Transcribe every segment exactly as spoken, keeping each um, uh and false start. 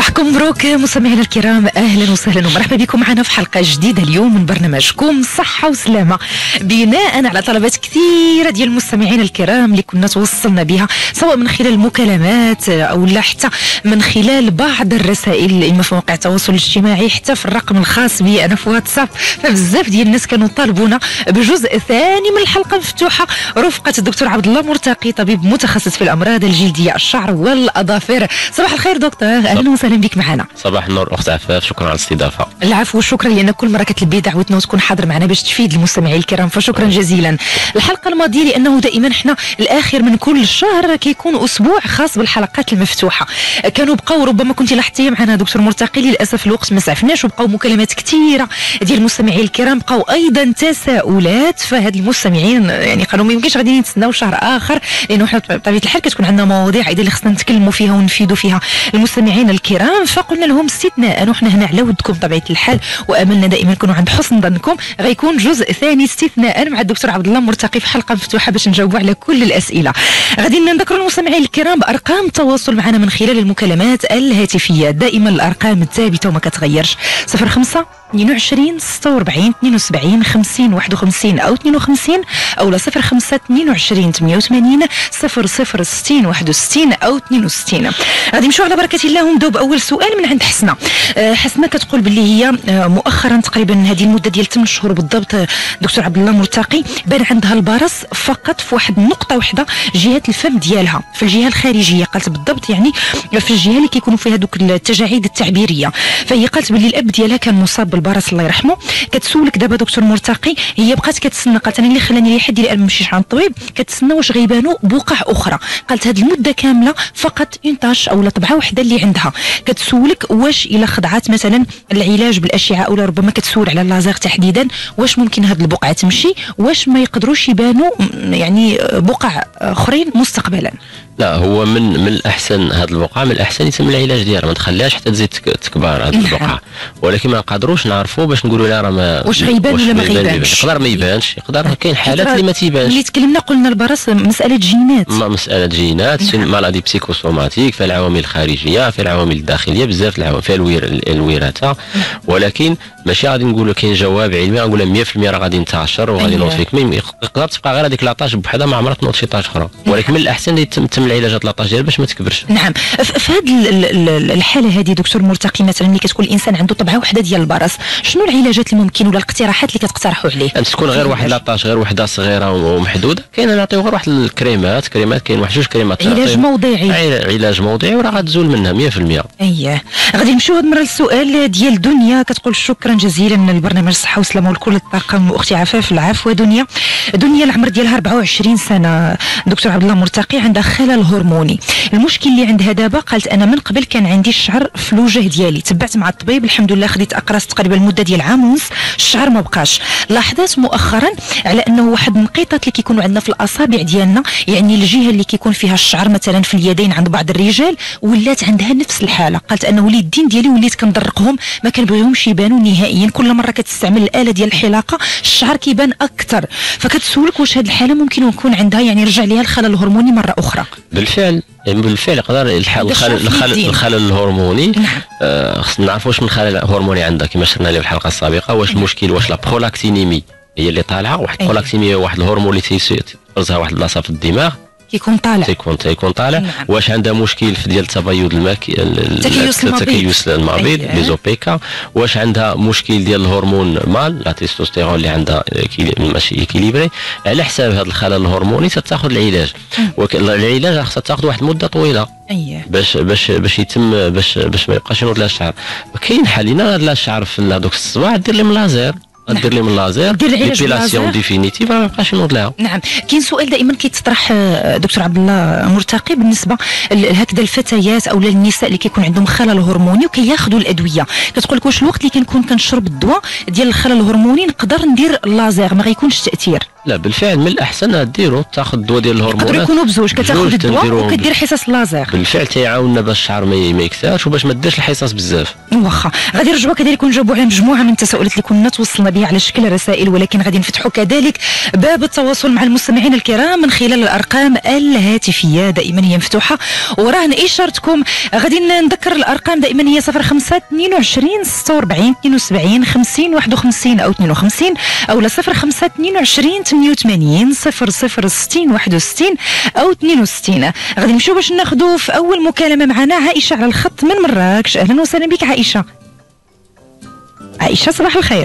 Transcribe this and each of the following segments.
صباحكم مبروك مستمعينا الكرام، اهلا وسهلا ومرحبا بكم معنا في حلقه جديده اليوم من برنامجكم صحه وسلامه، بناء على طلبات كثيره ديال المستمعين الكرام اللي كنا توصلنا بها سواء من خلال المكالمات او لا حتى من خلال بعض الرسائل اما في مواقع التواصل الاجتماعي حتى في الرقم الخاص بي انا في واتساب. فبزاف ديال الناس كانوا طالبونا بجزء ثاني من الحلقه مفتوحه رفقه الدكتور عبد الله مرتقي، طبيب متخصص في الامراض الجلديه الشعر والاظافر. صباح الخير دكتور، اهلا وسهلا بك معنا. صباح النور اخت عفاف، شكرا على الاستضافه. العفو والشكر، لان كل مره كتلبي دعوتنا وتكون حاضر معنا باش تفيد المستمعين الكرام، فشكرا جزيلا. الحلقه الماضيه لانه دائما احنا الاخر من كل شهر كيكون اسبوع خاص بالحلقات المفتوحه، كانوا بقاو ربما كنت لاحظتي معنا دكتور مرتقي، للاسف الوقت ما سعفناش وبقاو مكالمات كثيره ديال المستمعين الكرام، بقاو ايضا تساؤلات. فهاد المستمعين يعني قالوا ما يمكنش غادي نتسناو شهر اخر، لانه حنا بطبيعه الحال كتكون عندنا مواضيع ايضا اللي خصنا نتكلموا فيها ونفيدوا فيها المستمعين الكرام. فقلنا لهم استثناء وحنا هنا على ودكم بطبيعه الحال، واملنا دائما نكونوا عند حسن ظنكم، غيكون جزء ثاني استثناء مع الدكتور عبد الله مرتقي في حلقه مفتوحه باش نجاوبوا على كل الاسئله. غادي نذكروا المستمعين الكرام بارقام التواصل معنا من خلال المكالمات الهاتفيه، دائما الارقام الثابته وما كتغيرش، صفر خمسة اثنين وعشرين ستة وأربعين اثنين وسبعين خمسين واحد وخمسين او اثنين وخمسين او لا صفر خمسة اثنين وعشرين ثمانية وثمانين صفر صفر ستين واحد وستين او اثنين وستين. غادي نمشيو على بركه الله ونبداو باول سؤال من عند حسنه. أه حسنه كتقول باللي هي أه مؤخرا تقريبا هذه المده ديال ثمانية شهور بالضبط دكتور عبد الله مرتقي بان عندها البرص فقط في واحد النقطه واحده جهه الفم ديالها، في الجهه الخارجيه، قالت بالضبط يعني في الجهه اللي كيكونوا فيها دوك التجاعيد التعبيريه. فهي قالت باللي الاب ديالها كان مصاب بالبرص الله يرحمه. كتسولك دابا دكتور مرتقي، هي بقات كتسنى، قالت انا اللي خلاني لحد ديال ما نمشيش عند الطبيب كتسنى واش غيبانوا بقع اخرى. قالت هذه المده كامله فقط اون طاش او طبعه وحده اللي عندها. كتسولك واش الا خضعات مثلا العلاج بالاشعه او ربما كتسول على اللازير تحديدا، واش ممكن هذه البقعه تمشي، واش ما يقدروش يبانوا يعني بقع اخرين مستقبلا؟ لا، هو من من الاحسن هذه البقعه من الاحسن يتم العلاج ديالها، ما تخليهاش حتى تزيد تكبر هذه البقعه، ولكن ما نقدروش نعرفوا باش نقولوا لا راه ما واش غيبان ولا ما غيبانش. يقدر ما يبانش، يقدر كاين حالات اللي ما تيبانش. اللي تكلمنا قلنا البرص مساله جينات، ما مساله جينات، سي مالادي بسيكوسوماتيك، فيها العوامل الخارجيه، فيها العوامل الداخليه، بزاف العوامل، فيها الوير الوراثه، ولكن ماشي غادي نقولوا كاين جواب علمي غنقول مية في المية راه غادي نتعشر وغادي نوض فيك. يقدر تبقى غير هذيك لاطاج بوحدها ما عمرها تنوض شي طاج اخرى، ولكن من الاحسن يتم العلاج هذه لاطاج ديالها باش ما تكبرش. نعم. في هذه الحاله هذه دكتور مرتقي مثلا ملي كتكون الانسان عنده طبعه وحده ديال البرص، شنو العلاجات اللي ممكن ولا الاقتراحات اللي كتقترحوا عليه؟ أن تكون غير واحد لاطاج، غير وحده صغيره ومحدوده، كاين نعطيو غير واحد الكريمات، كريمات كاين واحد جوج كريمات علاج موضعي، علاج موضعي وراه غتزول منها مية في المية. اييه. غادي نمشيو هاد المره للسؤال ديال دنيا، كتقول شكرا جزيلا للبرنامج صحه وسلامه ولكل الطاقم واختي عفاف. العفو دنيا. دنيا العمر ديالها أربعة وعشرين سنه دكتور عبد الله مرتقي، عندها خلل هرموني. المشكل اللي عندها دابا قالت انا من قبل كان عندي الشعر في الوجه ديالي، تبعت مع الطبيب الحمد لله، خديت اقراص تقريبا المده ديال عام ونص، الشعر ما بقاش. لاحظت مؤخرا على انه واحد النقيطات اللي كيكونوا عندنا في الاصابع ديالنا، يعني الجهه اللي كيكون فيها الشعر مثلا في اليدين عند بعض الرجال ولات عندها نفس الحاله. قالت انا وليدين ديالي وليت كندرقهم ما كنبغيهمش يبانوا نهائيا، كل مره كتستعمل الاله ديال الحلاقه الشعر كيبان اكثر. فكتسولك واش هذه الحاله ممكن يكون عندها يعني رجع ليها الخلل الهرموني مره اخرى؟ بالفعل بالفعل يقدر الخلل الخلل الخلل الهرموني. نعم. آه خصنا نعرفوا واش من خلل هرموني عندها كما شرنا له في الحلقه السابقه. واش المشكل واش لا برولاكتينيمي هي اللي طالعه؟ واحد البرولاكتينيمي واحد الهرمون اللي تيفرزها واحد لاصه في الدماغ كيكون طالع تيكون تيكون طالع. نعم. واش عندها مشكل في ديال تبيض الماك التكيس المبيض ليزوبيكا؟ واش عندها مشكل ديال الهرمون مال لا تستوستيرون اللي عندها ماشي ايكيليبري؟ على حساب هذا الخلل الهرموني تتاخذ العلاج، والعلاج خاصها تاخذ واحد المده طويله. اييه. باش باش باش يتم باش باش ما يبقاش ينوض لها الشعر. كاين حالين هذا الشعر في هذوك الصباع دير لهم لازير، دير لي من اللازير ديبيلاسيون ديفينيتيف ما بقاش ينوض لها. نعم. كاين سؤال دائما كيتطرح دكتور عبد الله مرتقي بالنسبه لهكذا الفتيات او للنساء اللي كيكون عندهم خلل هرموني وكياخذوا الادويه، كتقول لك واش الوقت اللي كنكون كنشرب الدواء ديال الخلل الهرموني نقدر ندير اللازير ما غيكونش تاثير؟ لا بالفعل من الاحسن ديرو تاخذ الدواء ديال الهرمونات. يقدروا يكونوا بزوج، كتاخذ الدواء وكدير حصص لازر. بالفعل تيعاوننا باش الشعر ما يكثرش وباش ما ديرش الحصص بزاف. واخا غادي نرجعوا كذلك ونجاوبوا على مجموعه من التساؤلات اللي كنا توصلنا بها على شكل رسائل، ولكن غادي نفتحوا كذلك باب التواصل مع المستمعين الكرام من خلال الارقام الهاتفيه، دائما هي مفتوحه ورهن اشارتكم. غادي نذكر الارقام دائما هي صفر خمسة اثنين وعشرين ستة وأربعين اثنين وسبعين خمسين واحد وخمسين او اثنين وخمسين او صفر خمسة اثنين وعشرين ثمانية وثمانين صفر صفر ستين واحد وستين او اثنين وستين. غادي نمشيو باش ناخذوا في اول مكالمه معنا عائشه على الخط من مراكش. اهلا وسهلا بك عائشه. عائشه صباح الخير.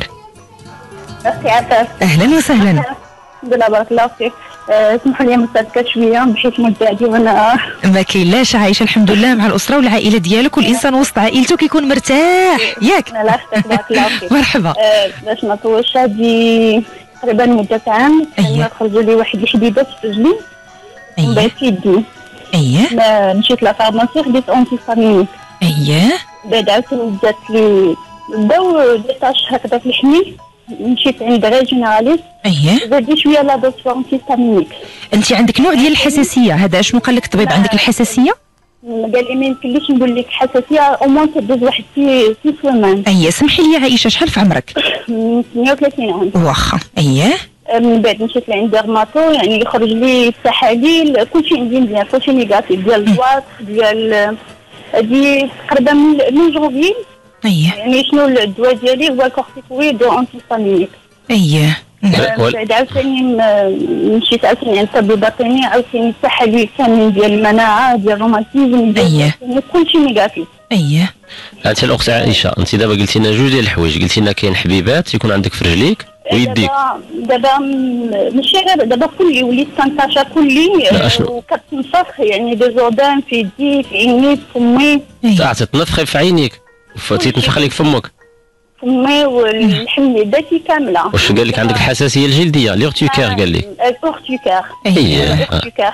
اختي عفاف. اهلا وسهلا. الحمد لله بارك الله فيك. اسمحوا لي مستأذكة شويه بحيث مدعي وانا ما كاينلاش عايشه الحمد لله مع الاسره والعائله ديالك، والانسان وسط عائلته كيكون مرتاح ياك. انا لا اختك بارك الله فيك. مرحبا. أه باش ما نطولش هادي تقريبا مده عام كان خرجوا لي واحد الحديدات في رجلي من بعد في يدي. اييه. مشيت لافارماسي خديت اونتي فامينيك. اييه. بعد عاوتاني جات لي بداو ديتاش هكذا في الحمي، مشيت عند غير جينيراليست. اييه. زادي شويه لا دوز اونتي فامينيك. انت عندك نوع ديال الحساسيه، هذا شنو قال لك الطبيب؟ عندك الحساسيه؟ قال لي ما يمكنليش نقول لك حساسيه او موان تدوز واحد سي سي سومان. اييه. سمحي لي عائشه شحال في عمرك؟ ثمانية وثلاثين عام. واخا. اييه. من بعد مشيت لعند ديرماتو، يعني يخرج لي التحاليل كلشي عندي مزيان، كلشي نيجاتيف ديال الضغط ديال هادي تقريبا من جوفيل. اييه. يعني شنو الدواء ديالي هو الكورتيكويد وانتي ستامينيك. اييه. بعد عاوتاني مشيت عاوتاني عند الطبيب الباطني، عاوتاني التحاليل كاملين ديال المناعه ديال الروماتيزم ديال كلشي نيجاتيف. اييه. انت الاخت عائشه، انت دابا قلتي لنا جوج ديال الحوايج، قلتي لنا كاين حبيبات يكون عندك في رجليك ويديك. دابا دابا ماشي غير دابا كلي وليت كنطاشا كلي وكتنفخ، يعني دي زودان في يدي في عيني في فمي. اه تتنفخي في عينيك وتيتنفخ لك فمك. فمي والحمل ذاتي كامله. واش قال لك عندك الحساسيه الجلديه لورتيكير قال لك؟ الاورتيكير. اييه.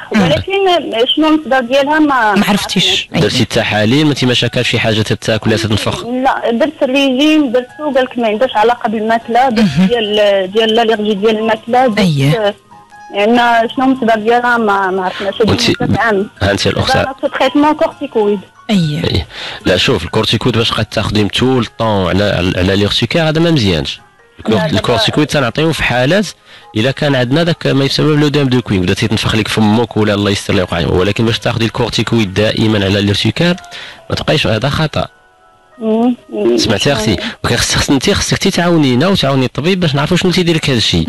ولكن شنو المصدر ديالها ما ما عرفتيش. درتي التحاليل ما تيما شاكاش شي حاجه تتاكل ولا تتنفخ؟ لا درت الريجيم درتو قال لك ما عندهاش علاقه بالماكله، درت ديال ديال الالرجي ديال الماكله. اييه. يعني شنو المصدر ديالها ما ما عرفناش. ها انت الاخت درت تريتمون كورتيكويد. اييه. أيه. لا شوف الكورتيكويد باش قد تاخديم طول الطون على على ليرتيكير هذا ما مزيانش. الكورتيكويد تنعطيوه في حالات الا كان عندنا داك ما يسمى لو دام دو كوين، بدا تيتنفخ لك فمك ولا الله يستر لي وقع، ولكن باش تاخدي الكورتيكويد دائما على ليرتيكير ما تبقايش، هذا خطا. سمعتي اختي؟ وكان خصك انت خصك تعاونينا وتعاوني الطبيب باش نعرفوا شنو تيدير لك هذا الشيء.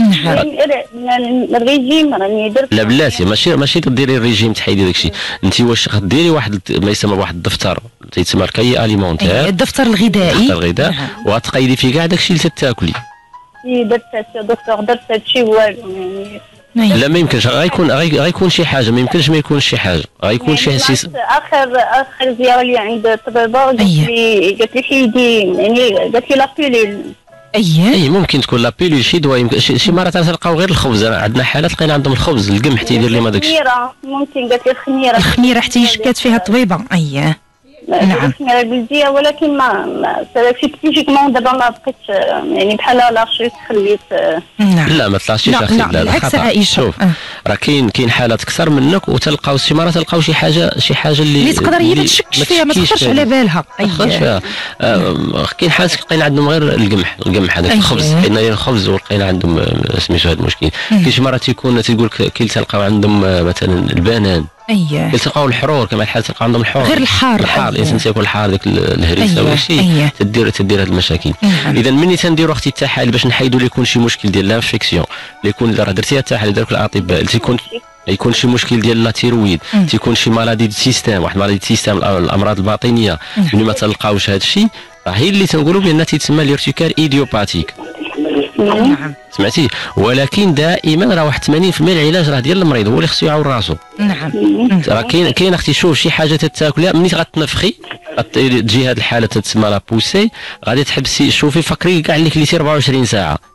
الريجيم راني درت. لا بلاتي ماشي ماشي تديري الريجيم تحيدي داك الشيء، انت واش غديري واحد ما يسمى واحد الدفتر تيتسمى الكاي اليمونتير. الدفتر الغذائي. الدفتر الغذائي وغتقيدي فيه كاع داك الشيء اللي تتاكلي. درت دكتور درت هادشي والو يعني. لا ما يمكنش، غيكون غيكون شي حاجه، ما يمكنش ما يكونش شي حاجه، غيكون شي سيس. اخر اخر زياره لي عند الطبيبه قالت لي قالت لي حيدي، يعني قالت لي لابيليل. اييه. اي ممكن تكون لابيليل شي دواء، يمكن شي مرات تلقاو غير الخبز، عندنا حالات لقينا عندهم الخبز القمح تيدير لي ما داكشي. الخميره ممكن قالت لي الخميره. الخميره حتى شكات فيها الطبيبه. اييه. نعم. الخميره البلديه، ولكن ما سيبتيفيكمون دابا ما بقيتش يعني بحال لاشيت خليت. نعم. لا ما طلعش شي اخي. لا بالعكس عائشه. شوف راه كاين كاين حالات اكثر منك وتلقاو شي مرات تلقاو شي حاجه شي حاجه اللي اللي تقدر هي ما تشكش فيها، ما تخطرش على بالها. اييه. كاين حالات لقينا عندهم غير القمح القمح هذاك الخبز، لقينا الخبز ولقينا عندهم سميتو هذا المشكل. كاين شي مرات تيكون تيقول لك كاين تلقاو عندهم مثلا البنان. اييه. تلقاو الحرور كما الحال تلقاو عندهم الحرور غير الحار. الحار الانسان تياكل الحار ديك الهريسه. أيه. ولا شي أيه. تدير تدير هذه المشاكل. اذا مني تنديروا اختي التحاليل باش نحيدوا اللي يكون شي مشكل ديال لانفيكسيون، اللي يكون راه درتيها التحاليل دارك الاطباء اللي تيكون يكون شي مشكل ديال لا تيرويد، تيكون شي مالادي دي سيستيم، واحد مالادي دي سيستيم الامراض الباطنيه اللي ما تلقاوش هذا الشيء، راه هي اللي تنقولوا بان تيتسمى ليرتيكار ايديوباتيك. نعم. سمعتي؟ ولكن دائما راه واحد ثمانين بالمئة العلاج راه ديال المريض، هو اللي خصو يعاون راسو. نعم. راه كاين كاين اختي شوف شي حاجه تتاكلها مني غتنفخي تجي هذه الحاله تتسمى لا بوسي، غادي تحبسي شوفي فكري كاع اللي كليتي أربعة وعشرين ساعه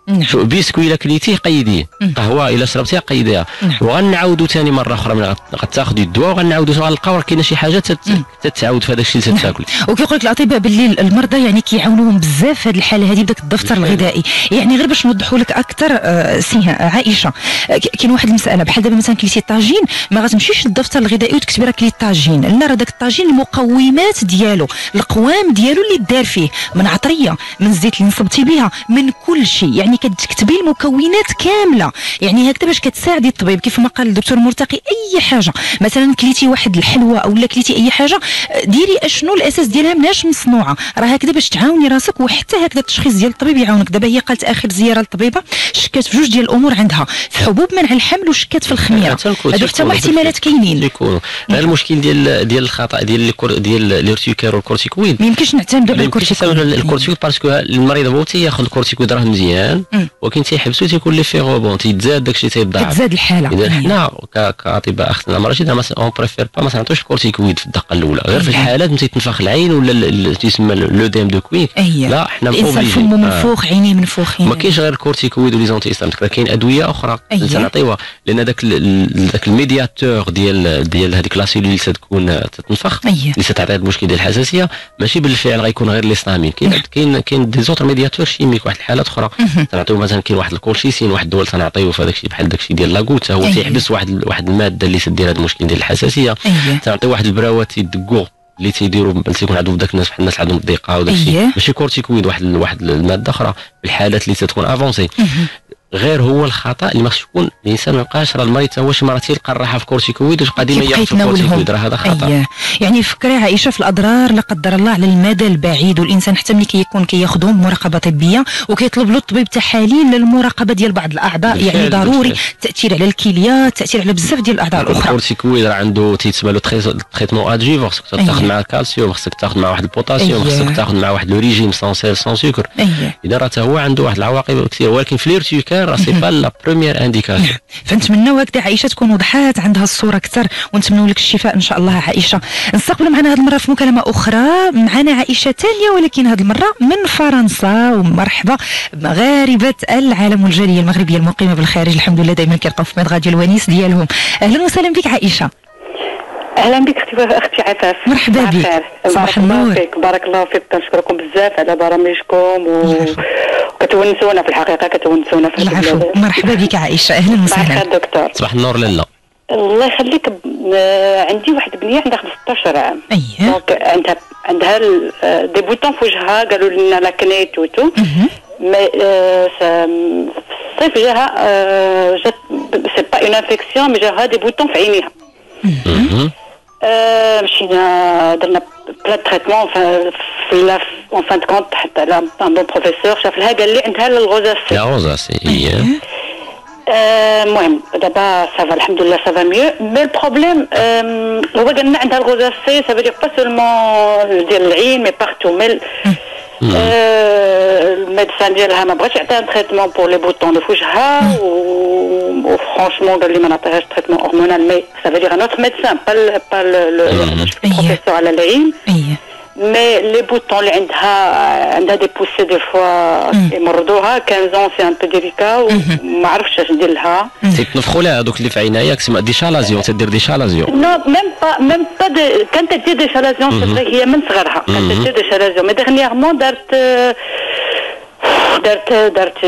شو بيسكوي الا كليتيه قيديه، قهوه الا شربتيها قيديها، وغنعاودوا ثاني مره اخرى من غتاخذي الدواء وغنعاودوا غنلقاو راه كاينه شي حاجه تتعاود في هذاك الشيء اللي تاكل. وكيقول لك الاطباء باللي المرضى يعني كيعاونوهم بزاف في هذه الحاله هذه بداك الدفتر الغذائي. يعني غير باش نوضحوا لك اكثر آه سي عائشه، كاين واحد المساله بحال دابا مثلا كليتي الطاجين ما غتمشيش للدفتر الغذائي وتكتبي راه كليت الطاجين، لا راه داك الطاجين المقومات ديالو القوام ديالو اللي دار فيه من عطريه من الزيت اللي نصبتي بها من كل شيء، يعني كتكتبي المكونات كامله. يعني هكذا باش كتساعدي الطبيب كيف ما قال الدكتور مرتقي. اي حاجه مثلا كليتي واحد الحلوى او لا كليتي اي حاجه ديري اشنو الاساس ديالها مناش مصنوعه، راه هكذا باش تعاوني راسك. وحتى هكذا التشخيص ديال الطبيب يعاونك. دابا هي قالت اخر زياره للطبيبه شكات في جوج ديال الامور عندها، في حبوب منع الحمل وشكات في الخميره. هادو حتى هما احتمالات كاينين يكونوا. المشكل ديال ديال الخطا ديال ديال الارتيكار والكورتيكويد ما يمكنش نعتمدوا على الكورتيكويد. الكورتيكويد باسكو المريض هو تياخذ الكورتيكويد راه مزيان ولكن تيحبسو تيكون لي في غوبون تيتزاد داكشي تيضاعف تزاد الحاله. اذا حنا كاطباء اختنا الامراض مثلا اون بريفير با ما نعطيوش الكورتيكويد في الدقه الاولى، غير في الحالات ملي تنفخ العين ولا تيسمى لو ديم دو كويك. لا حنا الانسان فمو منفوخ عينيه منفوخين. ما كاينش غير الكورتيكويد ولي زونتي اسلام، كاين ادويه اخرى تنعطيوها لان داك داك الميدياتور ديال ديال هذيك لا سيلول اللي تكون تتنفخ اللي تعطي المشكل ديال الحساسيه ماشي بالفعل غيكون غير ليستامين. كاين كاين كاين دي زوتر ميدياتور شيميك واحد الحالات اخرى تنعطيو مثلا كاين واحد الكولشيسين واحد الدواء تنعطيو في هذاك الشيء بحال داك الشيء ديال لاغوت هو تيحبس واحد واحد الماده اللي تدير هذا المشكل ديال الحساسيه. تنعطيو واحد البراوات تيدقوا اللي تيديروا تيكون عندهم داك الناس بحال الناس عندهم الضيقه وداك الشيء ماشي كورتيكويد واحد واحد الماده اخرى في الحالات اللي تتكون افونسي. غير هو الخطا اللي ما خصش يكون الانسان ما يبقاش راه المريض هو شي مرات تيلقى الراحه في الكورتيكويد وتبقى ديما ياخذ الكورتيكويد، راه هذا خطا. أيه. يعني فكري عائشه في الاضرار لا قدر الله على المدى البعيد، والانسان حتى ملي كيكون كياخذهم بمراقبه طبيه وكيطلب له الطبيب تحاليل للمراقبه ديال بعض الاعضاء، يعني ضروري التاثير على الكليه، التاثير على بزاف ديال الاعضاء الاخرى. الكورتيكويد راه عنده تيتسمى له تريتمون ادجيفور، خصك تاخذ معاه الكالسيوم، خصك تاخذ معاه واحد البوتاسيوم، خصك تاخذ معاه واحد لو ريجيم سون سيل سون سكر. اذا راه هو عنده واحد العواقب كثيره، ولكن في الارتيكار راه سي با بروميير انديكاسيون. فنتمنوا هكذا عائشه تكون وضحات عندها الصوره اكثر، ونتمنوا لك الشفاء ان شاء الله عائشه. نستقبلوا معنا هذه المره في مكالمه اخرى، معنا عائشه ثانيه ولكن هذه المره من فرنسا. ومرحبا مغاربه العالم والجاليه المغربيه المقيمه بالخارج، الحمد لله دائما كيلقاو في مدغا ديال الونيس ديالهم. اهلا وسهلا بك عائشه. اهلا بك اختي اختي عفاف. مرحبا بك. صباح النور. فيك بارك الله فيك، كنشكركم بزاف على برامجكم و... وكتونسونا في الحقيقه كتونسونا في العفو. مرحبا بك عائشه، اهلا وسهلا. صباح دكتور. صباح النور لاله. الله يخليك. عندي واحد بنيه عندها خمسطاش عام. اييه. دونك عندها عندها دي بوتون في وجهها، قالوا لنا لاكني توتو. مي الصيف جاها جات سي با اون انفيكسيون مي جاها دي بوتون في عينيها. مشينا درنا بلا تريتمون في اون فان كونت حتى على ان بون بروفيسور شاف لها قال لي عندها الغوزاسي. لا غوزاسي هي. المهم دابا سافا الحمد لله سافا ميو. مي البروبليم هو قال لنا عندها الغوزاسي سافا دير با سولمون ديال العين مي بارتو. مي الميدسان ديالها ما بغاش يعطيها تريتمون بور لي بوطون اللي في وجهها، وفرونشمون قال لي ما نعطيهاش تريتمون هرمونال. مي سافا دير ان اوتر ميدسان با با البروفيسور على العين. مي لي بوطون اللي عندها عندها دي بوسي دي فوا يمرضوها خمسطاش سي ان بو ديليكا وما عرفتش اش ندير لها. تنفخوا لها هذوك اللي في عينها ياك سما دي شالازيون، تدير دي شالازيون. نو ميم با ميم با كانت تدير دي شالازيون هي من صغرها كانت تدير دي شالازيون. مي ديرنييرمون دارت دارت دارت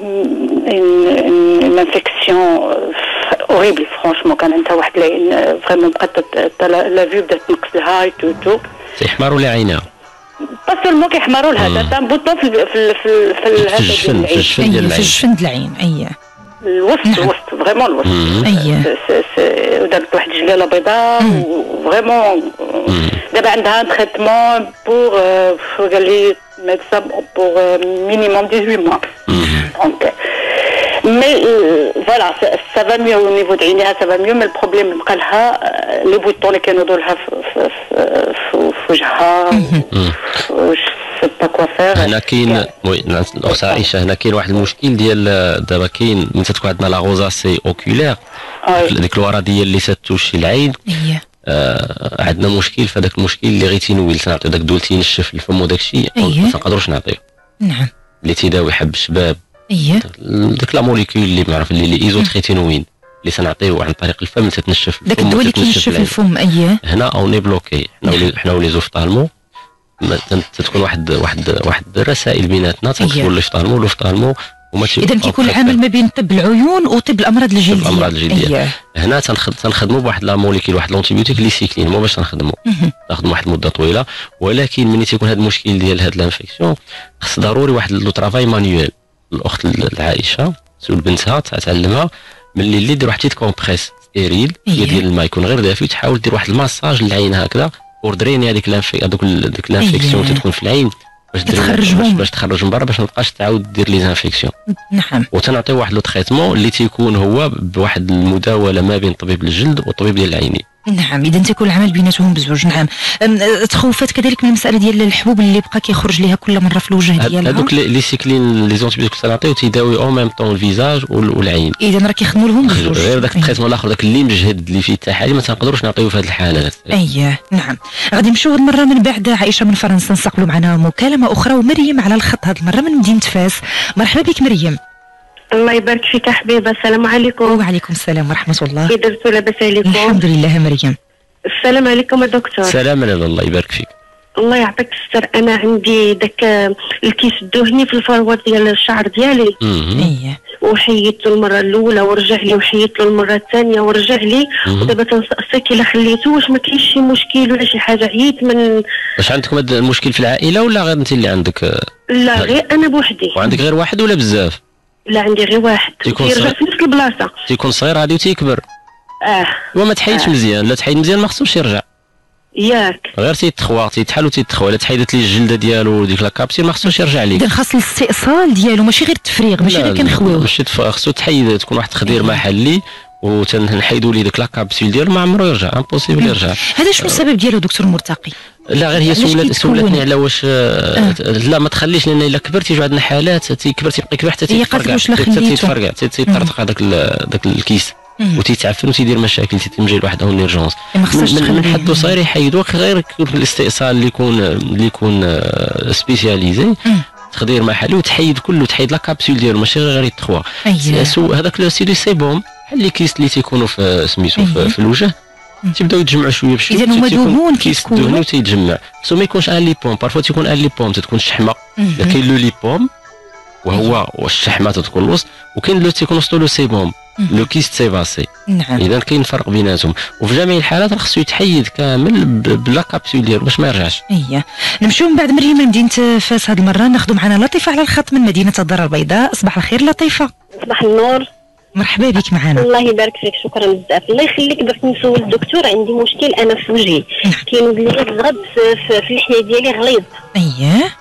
اون انفيكسيون اوريبل فرونشمون. كان عندها واحد العين فريمون بقات لا فيو بدات تنقص لها تو تو تيحمروا لها عينها. با سولمون كيحمروا لها، دارت ان بوطون في في في في الجفن في الجفن ديال العين. في الجفن ديال العين. اييه الوسط الوسط فريمون الوسط. اييه ودارت واحد الجلاله بيضاء وفريمون دابا عندها تريتمون بور قال لي ميدسان بور مينيموم ثمانية عشر موا. دونك مي فوالا سا فا ميو او نيفو د عينيها سا فا ميو. مي البروبليم بقى لها لي بوطون اللي كانوا لها في في وجهها واش سي با كوا فير. هنا كاين وي الاخت عائشه، هنا كاين واحد المشكل ديال دابا كاين ملي تكون عندنا لا غوزاسي اوكولير ديك الوراديه اللي تتوشي العين. آه عندنا مشكل في هذاك المشكل اللي غيتينويل تنعطيو داك الدول تينشف الفم وداك الشيء ما نقدروش نعطيو. نعم. اللي تيداوي حب الشباب اييه ديك لا موليكول اللي معرف اللي لي ايزوتريتينوين اللي سنعطيوه عن طريق الفم تتنشف داك الدواء اللي كينشف الفم. اييه هنا او ني بلوكي حنا ولي حنا ولي زوفطالمو تتكون واحد واحد واحد الرسائل بيناتنا تنكتبوا لوفطالمو لوفطالمو. اذا كيكون العمل ما بين طب العيون وطب الامراض الجلديه. الامراض الجلديه أيه. هنا تنخدموا بواحد لا موليكول واحد لونتيبيوتيك اللي سيكلين مو باش نخدموا نخدموا واحد المده طويله، ولكن ملي تيكون هذا المشكل ديال هاد لانفيكسيون خص ضروري واحد لو طرافاي مانيوال. الاخت العائشه سول بنتها تعلمها ملي اللي دير واحد تيت كومبريس ستيريل أيه. ديال الماء يكون غير دافي وتحاول دير واحد الماساج للعين هكذا بور دريني هذيك لانفيك هذوك ديك لانفيكسيون أيه. تكون في العين باش تخرجهم باش تخرج من برا باش ما تبقاش تعاود دير لي زانفيكسيون. نعم. وتنعطيو واحد لو تريتمون اللي تيكون هو بواحد المداوله ما بين طبيب الجلد والطبيب ديال العينين. نعم اذا تيكون العمل بيناتهم بزوج. نعم. تخوفات كذلك من المساله ديال الحبوب اللي بقى كيخرج ليها كل مره في الوجه ديالها. هذوك لي سيكلين لي زونتيبيوتيك تنعطيو تيداوي او ميم طون الفيزاج والعين. اذا راه كيخدموا لهم بزوج. غير داك التريتمون الاخر داك اللي مجهد اللي فيه التحاليل ما تنقدروش نعطيوه في هذه الحالات. اييه نعم. غادي نمشيو هذه المره من بعد عائشه من فرنسا نستقبلوا معنا مكالمه اخرى ومريم على الخط هذه المره من مدينه فاس. مرحبا بك مريم. الله يبارك فيك حبيبه. السلام عليكم. وعليكم السلام ورحمه الله. كي درتوا لاباس عليكم؟ الحمد لله مريم. السلام عليكم دكتور. السلام عليكم الله يبارك فيك. الله يعطيك الستر. انا عندي داك الكيس الدهني في الفروه ديال الشعر ديالي. اييه وحيدت له المره الاولى ورجع لي وحيدت له المره الثانيه ورجع لي ودابا تنسقسيك الا خليته واش ما كاينش شي مشكل ولا شي حاجه. عييت من واش عندكم هذا المشكل في العائله ولا غير انت اللي عندك؟ لا غير انا بوحدي. وعندك غير واحد ولا بزاف؟ لا عندي غير واحد كيرجع في نفس البلاصه. تيكون صغير غادي وتيكبر. اه وما تحيدش آه. مزيان. لا تحيد مزيان ما خصوش يرجع. ياك غير تيتخوا تيتحل وتيتخوا. الا تحيدت ليه الجلده ديالو ديك لاكابسيل ما خصوش يرجع ليك. اذا خاص الاستئصال ديالو ماشي غير التفريغ ماشي غير كنخويوه. ماشي تفريغ خصو تحيد تكون واحد التخدير محلي وتنحيدوا ليه ديك لاكابسيل ديالو ما عمرو يرجع امبوسيبل يرجع. هذا شنو السبب ديالو دكتور مرتقي؟ لا غير هي سولات سولاتني على واش آه. لا ما تخليش لان الا كبر تيجيو عندنا حالات تيكبر تيبقى كبر حتى تيتفرقع تيتفرقع تيطرطق هذاك داك الكيس وتيتعفن وتيدير مشاكل تيتمجي لواحد اون اورجونس. من حد صغير يحيدوه غير الاستئصال اللي يكون اللي يكون سبيسياليزي تخدير محلي وتحيد كله تحيد لا كابسول ديالو ماشي غير يتخوا. هذاك سيدي سيبوم بحال لي كيس اللي تيكونوا في سميتو في, في الوجه تيبداو يتجمعوا شويه بشويه. اذا هما دهون كيتكونوا دهون وتيتجمع سو ما يكونش ان ليبوم. بارفو تيكون ان ليبوم تتكون الشحمه. كاين لو ليبوم وهو والشحمه تتكون الوسط وكاين لو تيكون وسطو لو سيبوم لو كيست سيفاسي. نعم. اذا كاين فرق بيناتهم وفي جميع الحالات خصو يتحيد كامل بلا كابسول ديالو باش ما يرجعش. اييه نمشيو من بعد مريم من مدينه فاس هذه المره ناخذ معنا لطيفه على الخط من مدينه الدار البيضاء. صباح الخير لطيفه. صباح النور. مرحبا بك معنا. الله يبارك فيك شكرا بزاف. الله يخليك بغيت نسول الدكتور عندي مشكل انا في وجهي كاينوض لي الزغب في اللحيه ديالي غليظ. اييه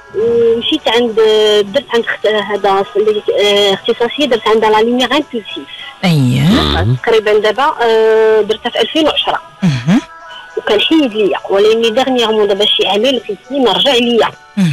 مشيت عند درت عند هذا اختصاصيه درت عندها لا لوميير امبولسيف. اييه تقريبا دابا درتها في ألفين وعشرة اها وكان حيد ليا ولكن دغنيغمون دابا شي عامين ثلاث سنين رجع ليا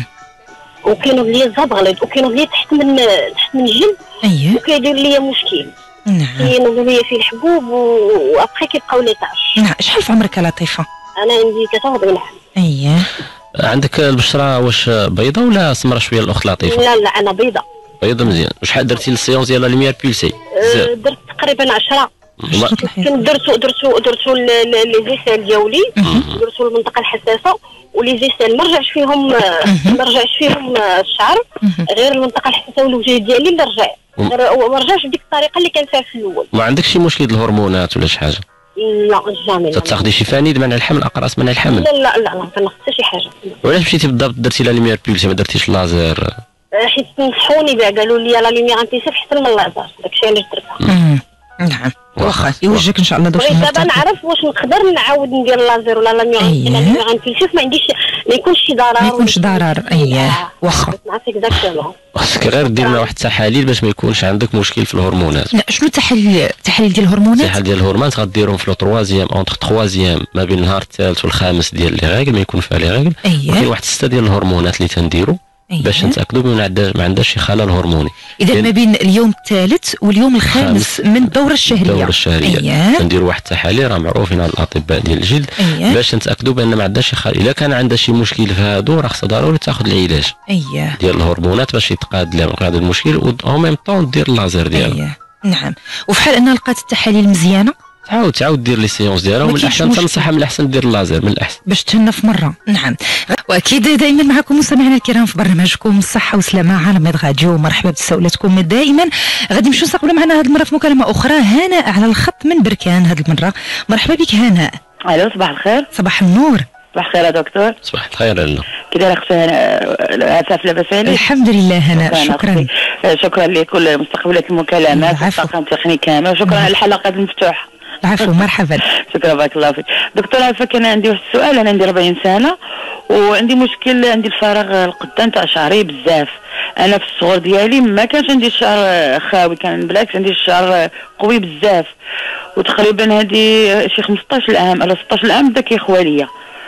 وكاينوض لي الزغب غليظ وكاينوض لي تحت من تحت من الجلد. اييه وكيدير ليا مشكل. نعم كاينوض ليا فيه الحبوب وابخي كيبقاو لي طاش. نعم. شحال في عمرك لطيفه؟ انا عندي ثلاثة وأربعين عام. اييه عندك البشره واش بيضاء ولا سمرة شويه الاخت لطيفه؟ لا لا انا بيضاء. بيضاء مزيان. وشحال درتي للسيونس ديال لا لوميير بولسي؟ أه درت تقريبا عشرة. كنت درتو درتو درتو لي زيسال ديالي درتو المنطقه الحساسه ولي زيسال ما رجعش فيهم ما رجعش فيهم الشعر غير المنطقه الحساسه والوجه ديالي اللي رجع وما رجعش بديك الطريقه اللي كان فيها في الاول. ما عندكش شي مشكل الهرمونات ولا شي حاجه؟ لا جامي. تاخذي شي فانيد منع الحمل اقراص منع الحمل؟ لا لا لا لا ما حتى شي حاجه. وعلاش مشيتي بالضبط درتي لا لوميير بولسي ما درتيش لازر؟ حيت نصحوني كاع قالوا لي لا لوميير امبولسيف حتى من اللازر داكشي علاش درتها. نعم واخا يوجهك ان شاء الله دوك المرتبط. دابا نعرف واش نقدر نعاود ندير لازر ولا لا لوميير امبولسيف ما عنديش ما يكونش شي ضرر. ما يكونش ضرر. اييه واخا نعرف اكزاكتومون. خاصك غير دير لنا واحد التحاليل باش ما يكونش عندك مشكل في الهرمونات. لا شنو التحاليل التحاليل ديال الهرمونات؟ التحاليل ديال الهرمونات غديرهم في لو تروازيام اونتر تروازيام ما بين النهار الثالث والخامس ديال لي ريغل ما يكون فيها لي ريغل. أيه. وكاين واحد سته ديال الهرمونات اللي تنديرو باش نتاكدوا بان ما عندهاش شي خلل هرموني. اذا ما بين اليوم الثالث واليوم الخامس من الدوره الشهريه. الدوره الشهريه كنديروا واحد التحاليل راه معروفين على الاطباء ديال الجلد أيه. باش نتاكدوا بان ما عندهاش شي خلل. الا كان عندها شي مشكل في هادو راه خصها ضروري تاخذ العلاج اييه ديال الهرمونات باش يتقاد لها هذا المشكل و ميم طون دير اللازر ديالها. أيه. نعم. وفي حال انها لقات التحاليل مزيانه تعاود تعاود دير لي سيونس ديالها، ومن الاحسن تنصحها من الاحسن دير اللازر من الاحسن باش تهنا في مره. نعم. واكيد دائما معكم مستمعينا الكرام في برنامجكم الصحه والسلامه على ميد راديو. مرحبا بتساؤلاتكم دائما. غادي نمشيو نستقبلوا معنا هذه المره في مكالمه اخرى هناء على الخط من بركان هذه المره. مرحبا بك هناء. الو صباح الخير. صباح النور. صباح الخير يا دكتور. صباح الخير لاله. كي دايره اختي هناء؟ عساف لاباس عليك؟ الحمد لله هناء. شكرا شكرا, شكرا لكل مستقبلات المكالمات والطاقم التقني كامل، وشكرا على الحلقات المفتوحه. العفو مرحبا. شكرا بارك الله فيك دكتور. عارفه كان عندي واحد السؤال. انا عندي أربعين سنه وعندي مشكل، عندي الفراغ القدام تاع شعري بزاف. انا في الصغر ديالي ما كانش عندي الشعر خاوي، كان بالعكس عندي الشعر قوي بزاف، وتقريبا هذه شي خمسطاش عام على ستطاش عام بدا كيخوى ليا،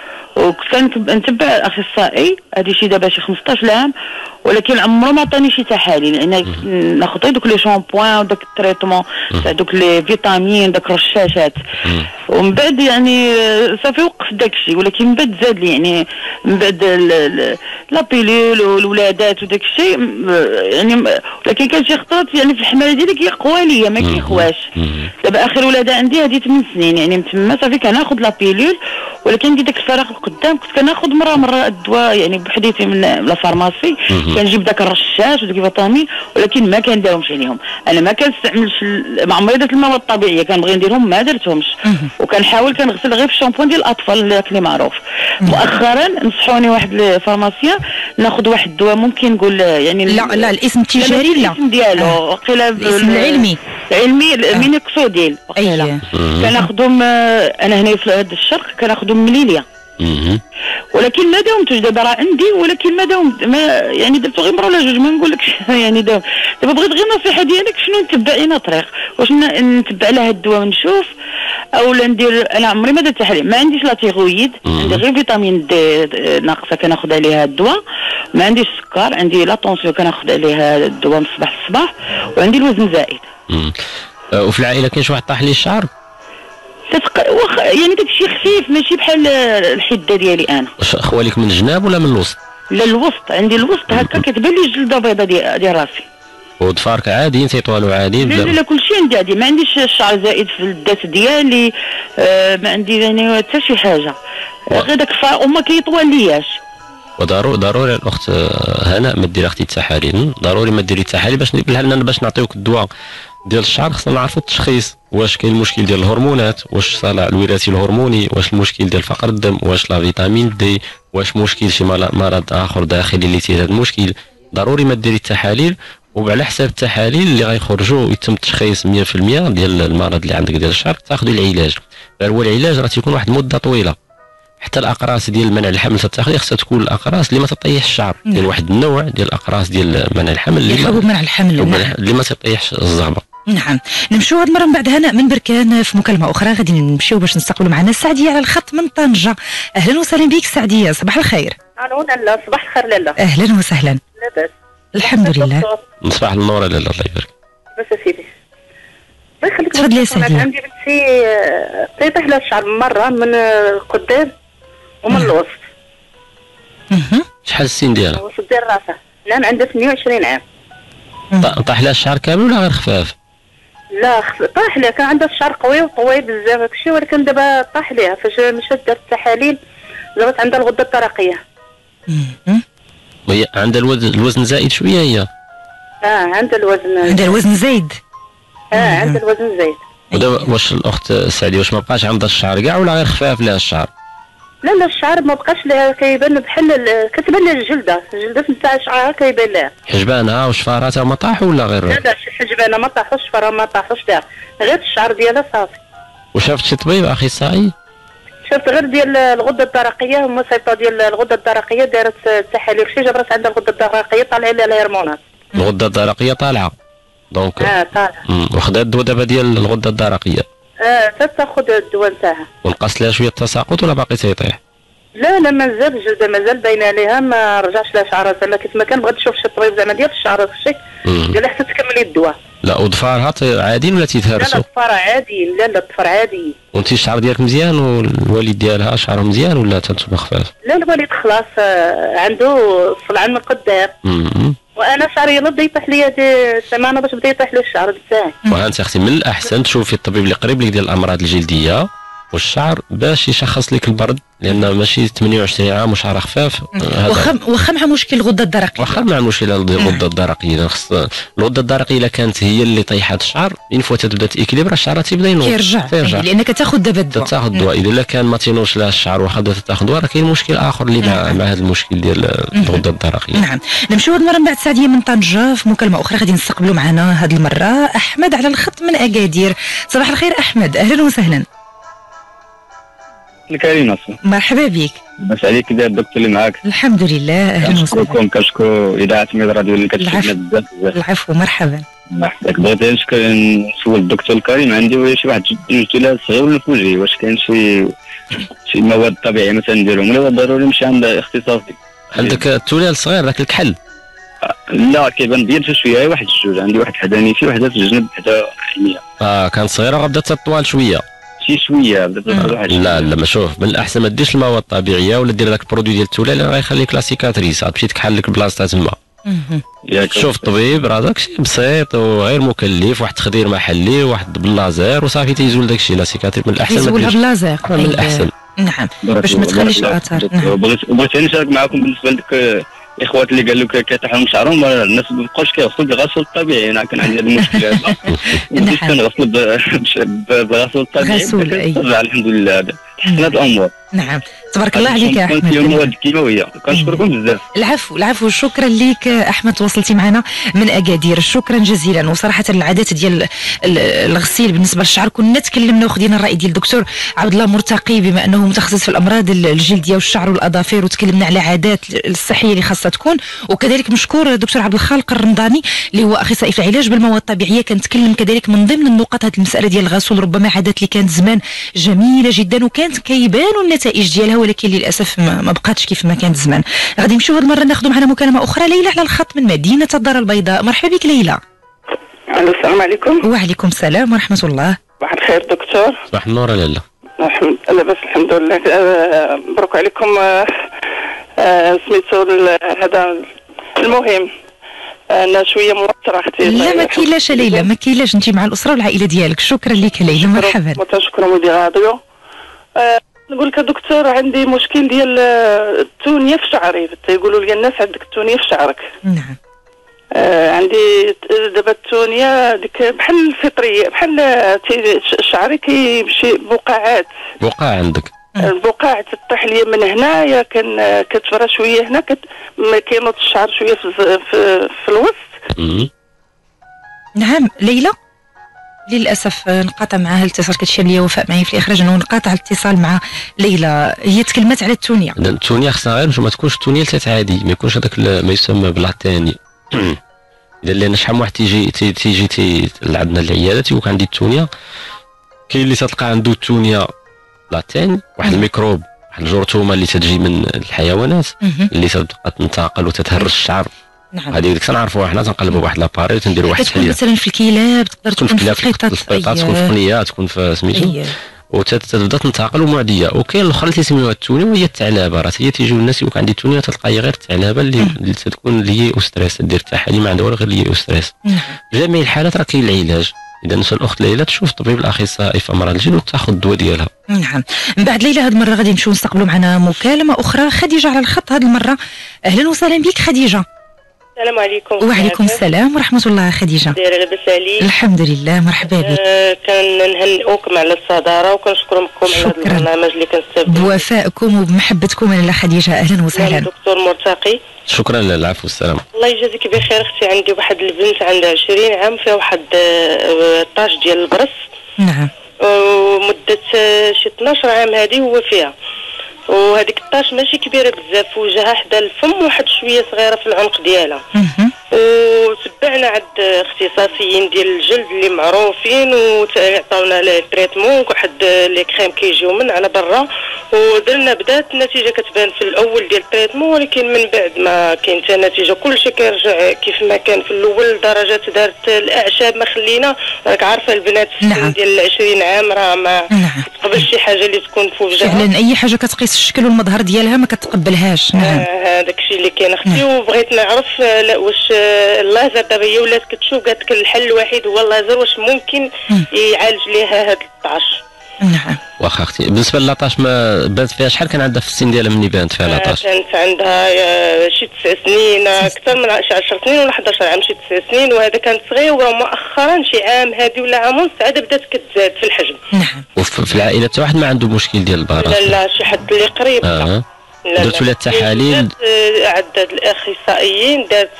وكنت نتبع اخصائي هذه شي دابا شي خمسطاش عام، ولكن عمره ما عطاني شي تحاليل. لان ناخذ دوك لي شامبوان وداك التريتمون تاع دوك لي فيتامين داك الرشاشات، ومن بعد يعني صافي وقف داك الشيء، ولكن من بعد زاد لي يعني من بعد لا بيلول والولادات وداك الشيء يعني، ولكن كان شي خطرات يعني في الحماله ديالي كيقوى ليا ما كيخواش. دابا اخر ولاده عندي هذه ثمان سنين يعني من تما صافي كناخذ لا بيلول، ولكن عندي داك الفراغ القدام كنت كناخذ مره مره الدواء يعني بحديثي من لا فارماسي، كنجيب داك الرشاش وداك الفيتامين، ولكن ما كنداومش عليهم. انا ما كنستعملش ما عمري درت المواد الطبيعيه، كنبغي نديرهم ما درتهمش، وكنحاول كنغسل غير في الشامبوان ديال الاطفال اللي معروف. مؤخرا نصحوني واحد الفارماسيان ناخذ واحد الدواء ممكن نقول يعني لا لا الاسم التجاري لا الاسم ديالو وقيله الاسم العلمي علمي مينوكسوديل وقيله كناخذهم انا هنا في هذا الشرق كناخذهم من ليليا، ولكن ما داومتش. دابا راه عندي ولكن ما داومت، ما يعني درت غير مره ولا جوج ما نقولكش يعني داوم. دابا بغيت غير النصيحه ديالك شنو نتبع اين طريق، واش نتبع لها الدواء ونشوف اولا ندير. انا عمري ما درت تحاليل، ما عنديش لا تيرويد، عندي غير فيتامين دي ناقصه كناخذ عليها الدواء، ما عنديش السكر، عندي لا طونسيون كناخذ عليها الدواء من الصباح للصباح، وعندي الوزن زائد. وفي العائله كاين شي واحد طاح ليه الشعر؟ وخ... يعني داك الشيء خفيف ماشي بحال الحده ديالي انا. واش خوالك من الجناب ولا من الوسط؟ لا الوسط، عندي الوسط هكا كتبان لي الجلده بيضاء ديال دي راسي. وضفارك عاديين تيطوالوا عادي؟ لا لا, لا كلشي عندي عادي، ما عنديش الشعر زائد في الدات ديالي، آه ما عندي يعني حتى شي حاجه، غير داك الفار وما كيطوال لياش. وضروري ضروري الاخت هناء ما ديري اختي التحاليل، ضروري ما ديري التحاليل باش لان باش نعطيوك الدواء ديال الشعر خصنا نعرفوا التشخيص، واش كاين المشكل ديال الهرمونات، واش صالع الوراثي الهرموني، واش المشكل ديال فقر الدم، واش لا فيتامين دي، واش مشكل شي مرض اخر داخلي اللي تيزاد المشكل. ضروري ما ديري التحاليل، وعلى حساب التحاليل اللي غيخرجوا يتم التشخيص مية في المية ديال المرض اللي عندك ديال الشعر، تاخذوا العلاج. هو العلاج راه تيكون واحد المده طويله، حتى الاقراص ديال منع الحمل تتاخذ خصها تكون الاقراص اللي ما تطيحش الشعر، كاين واحد النوع ديال الاقراص ديال منع الحمل اللي حبوب منع الحمل اللي ما تطيحش الزغبه. نعم. نمشيو هاد المره من بعد هناء من بركان في مكالمه اخرى، غادي نمشيو باش نستقبلوا معنا السعديه على الخط من طنجه. اهلا وسهلا بك سعديه، صباح الخير. الو لاله، صباح الخير لاله. اهلا وسهلا. لاباس؟ الحمد لله. صباح النور لاله، الله يبارك. بس يا سيدي الله يخليك. تفضلي يا سعديه. عندي بنتي طيطح لها الشعر من مره من القدام ومن الوسط. اها. شحال السن ديالها؟ الوسط ديال راسها. نعم عندها ثمانية وعشرين عام. طاح لها الشعر كامل ولا غير خفاف؟ لا طاح لها، كان عندها الشعر قوي وطوي بزاف هادشي، ولكن دابا طاح لها فاش مشات دارت التحاليل جابت عندها الغده الدرقيه. وهي عندها الوزن الوزن زايد شويه هي؟ اه عندها الوزن عندها الوزن زايد. اه عندها الوزن زايد. ودابا واش الاخت سعديه واش ما بقاش عندها الشعر كاع ولا غير خفاف لها الشعر؟ لا لا الشعر ما بقاش لها، كيبان بحال كتبان لها الجلده، الجلده نتاع شعرها كيبان لها. حجبانها وشفاراتها ما طاحوا ولا غير؟ لا لا حجبانها ما طاحوش، شفرها ما طاحوش لها، غير الشعر ديالها صافي. وشافت شي طبيب اخصائي؟ شفت غير ديال الغده الدرقيه، هما سيطه ديال الغده الدرقيه دارت التحاليل شي جابت عندها الغده الدرقيه طالعه لها الهرمونات. الغده الدرقيه طالعه دونك اه طالعه. وخدات الدواء دابا ديال الغده الدرقيه؟ اه تاخذ الدواء نتاعها. ونقص لها شويه التساقط ولا باقي تيطيح؟ لا لا مازال الجلده مازال باينه عليها، ما رجعش لها شعرها زعما كيف ما كان. بغات تشوف شي طبيب زعما ديال الشعر الشيك قال لها حتى تكملي الدواء. لا وضفارها عاديين ولا تيتهرسوا؟ لا الضفار عاديين. لا لا الضفار عاديين. وانت الشعر ديالك مزيان والوالد ديالها شعره مزيان ولا تنتوما خفاف؟ لا الوالد خلاص عنده صلع من قدام. وانا شعري يلا بدا يطيح ليا سمانه باش بدا يطيح لي الشعر تاعي. وانت اختي من الاحسن تشوفي الطبيب اللي قريب لك ديال الامراض الجلديه والشعر باش يشخص لك البرد، لان ماشي ثمانية وعشرين عام وشعر خفاف. واخا واخا مع مشكل الغده الدرقيه، واخا مع مشكل الغده الدرقيه، خص الغده الدرقيه الا كانت هي اللي طيحات الشعر من فوا تبدا تيكليبر الشعر تيبدا ينوض كيرجع، كيرجع لانك تاخذ دابا الدواء. تاخذ الدواء. اذا لا كان ما تينوضش لها الشعر واخا بدات تاخذ دواء، راه كاين مشكل اخر اللي مع, مع هذا المشكل ديال الغده الدرقيه. نعم. نمشيو هذه المره من بعد سعديه من طنجه في مكالمه اخرى غادي نستقبلوا معنا هذه المره احمد على الخط من اكادير. صباح الخير احمد، اهلا وسهلا. الكريم مرحبا بك. باش عليك داير الدكتور اللي معاك؟ الحمد لله اهلا وسهلا. كنشكركم كنشكر اذاعه ميد راديو اللي كتفيدنا بزاف بزاف. العفو مرحبا. مرحبا. بغيت نشكر نسول الدكتور الكريم، عندي شي واحد جوج ديال الصغير ولا الفوجي، واش كاين شي شي مواد طبيعيه مثلا نديرهم ولا ضروري نمشي عند اختصاصي؟ عندك التوليه الصغير ذاك الكحل؟ لا كيبان ديال شويه واحد الجوج، عندي واحد حداني في وحده في الجنب حدا حميه. اه كانت صغيره غبدات تطوال شويه شي شويه بدات واحد. لا لا ما شوف، من الاحسن ما ديرش المواد الطبيعيه ولا دير داك البرودوي ديال التوله اللي غيخليك لا سيكاتريس، غتمشي تكحل لك البلاصه تما. شوف الطبيب راه داكشي بسيط وغير مكلف، واحد التخدير محلي واحد باللازير وصافي تيزول داكشي. لا سيكاتريس من الاحسن يزولها باللازير من الاحسن. نعم باش ما تخليش الاثار. نعم بغيت بغيت نشارك معكم بالنسبه لك الاخوات اللي قالوا لك كيطيح لهم شعرهم، الناس ما بقاوش كيغسلوا بالغسول الطبيعي. انا كان عندي هذا المشكل هذا بديت كنغسل بالغسول الطبيعي الحمد لله تحسنت الامور. نعم تبارك الله عليك يا احمد. فيهم مواد كيماويه. كنشكركم بزاف. العفو العفو شكرا لك احمد، تواصلتي معنا من اكادير، شكرا جزيلا. وصراحه العادات ديال الغسيل بالنسبه للشعر كنا تكلمنا وخدينا الراي ديال الدكتور عبد الله مرتقي بما انه متخصص في الامراض الجلديه والشعر والاظافر، وتكلمنا على عادات الصحيه اللي خاصها تكون. وكذلك مشكور الدكتور عبد الخالق الرمضاني اللي هو اخصائي في العلاج بالمواد الطبيعيه، كنتكلم كذلك من ضمن النقاط هذه المساله ديال الغسول، ربما عادات اللي كانت زمان جميله جدا وكانت كيبانوا النتائج ديالها، ولكن للاسف ما بقاتش كيف ما كانت زمان. غادي نمشيو هذه المره ناخذوا معنا مكالمه اخرى. ليلى على الخط من مدينه الدار البيضاء. مرحبا بك ليلى. الو السلام عليكم. وعليكم السلام ورحمه الله. صباح الخير دكتور. صباح النور يا لاله. الحمد لله بس الحمد لله. مبروك عليكم. سميتو هذا المهم انا شويه موتره اختي. لا ما كاينلاش ليلى ما كاينلاش، انت مع الاسره والعائله ديالك. شكرا لك ليلى مرحبا. متشكره مدير راديو. نقول لك دكتور عندي مشكل ديال التونيه في شعري، تيقولوا لي الناس عندك التونيه في شعرك. نعم. آه عندي دابا التونيه ديك بحال الفطريه، بحال شعري كيمشي بقاعات. بقاع عندك؟ البقاع تطيح لي من هنايا، كان كتفرى شويه هنا كت ما كينوض الشعر شويه في في, في الوسط. نعم ليلى للاسف انقطع معها الاتصال. كتشير لي وفاء معي في الاخراج انه انقطع الاتصال مع ليلى. هي تكلمت على التونيه. التونيه خصها غير ما تكونش التونيه لتات عادي، ما يكونش هذاك ما يسمى بلاطاني. اذا لان شحال من واحد تيجي تيجي تي عندنا العياده تيقول عندي التونيه، كاين اللي تلقى عنده التونيه لاتين، واحد الميكروب واحد الجرثومه اللي تتجي من الحيوانات اللي تبقى تنتقل وتتهرش الشعر. نعم هذيك ديك تنعرفوها حنا تنقلبوا بواحد لاباري وتنديروا واحد تكون مثلا في الكلاب، تقدر تكون في الخيطات، تكون في قنيات، تكون في سميتو وتبدا تنتقل ومعديه. وكاين الاخرى اللي تيسميوها التونيه وهي الثعلبه، راه هي تيجيو الناس يقول عندي تونيه تلقى هي غير الثعلبه اللي, اللي تكون اللي هي استريس دير تاعها اللي ما عندها غير اللي هي استريس. في جميع الحالات راه كاين العلاج. اذا نسال الاخت ليلى تشوف الطبيب الاخصائي في امراض الجلد وتاخذ الدواء ديالها. نعم. من بعد ليلى هذه المره غادي نمشيو نستقبلوا معنا مكالمه اخرى. خديجه على الخط هذه المره. اهلا وسهلا بك خديجه. السلام عليكم. وعليكم السلام ورحمه الله خديجه. دايره لاباس عليك؟ الحمد لله مرحبا بك. آه كنهنئوكم على الصداره وكنشكركم على هذا البرنامج اللي كنستافدوا بوفائكم وبمحبتكم لاله خديجه. اهلا وسهلا. دكتور مرتقي. شكرا العفو والسلام. الله يجازيك بخير اختي. عندي واحد البنت عندها عشرين عام فيها واحد طاج ديال البرص. نعم. ومده شي اثناش عام هذه هو فيها، وهذيك الطاش ماشي كبيره بزاف، وجهها حدا الفم وواحد شويه صغيره في العنق ديالها. وتبعنا عند اختصاصيين ديال الجلد اللي معروفين وعطاونا التريتمون واحد لي كريم كيجيو من على برا، ودرنا بدات النتيجه كتبان في الاول ديال التريتمون، ولكن من بعد ما كاين حتى نتيجه كلشي كيرجع كيف ما كان في الاول. درجات دارت الاعشاب ما خلينا، راك عارفه البنات في السن ديال عشرين عام راه ما تقبلش شي حاجه اللي تكون في وجهها فعلا. اي حاجه كتقيس الشكل والمظهر ديالها ما كتقبلهاش. نعم هذاك الشيء اللي كاين اختي. وبغيت نعرف لا واش اللازر دابا هي ولات كتشوف قالت لك الحل الوحيد هو اللازر، واش ممكن يعالج ليها هاد الطاش؟ نعم واخا اختي بالنسبه للاطاش ما بانت فيها شحال كان عندها في السن ديالها مني بانت فيها لاطاش؟ كانت عندها شي تسع سنين اكثر من شي عشر سنين ولا حداش عام، شي تسع سنين، وهذا كانت صغير. ومؤخرا شي عام هذه ولا عام ونص عاد بدات كتزاد في الحجم. نعم. وفي العائله حتى واحد ما عنده مشكل ديال البراس؟ لا لا شي حد اللي قريب. اه درتوا لها التحاليل؟ عدد الاخصائيين دارت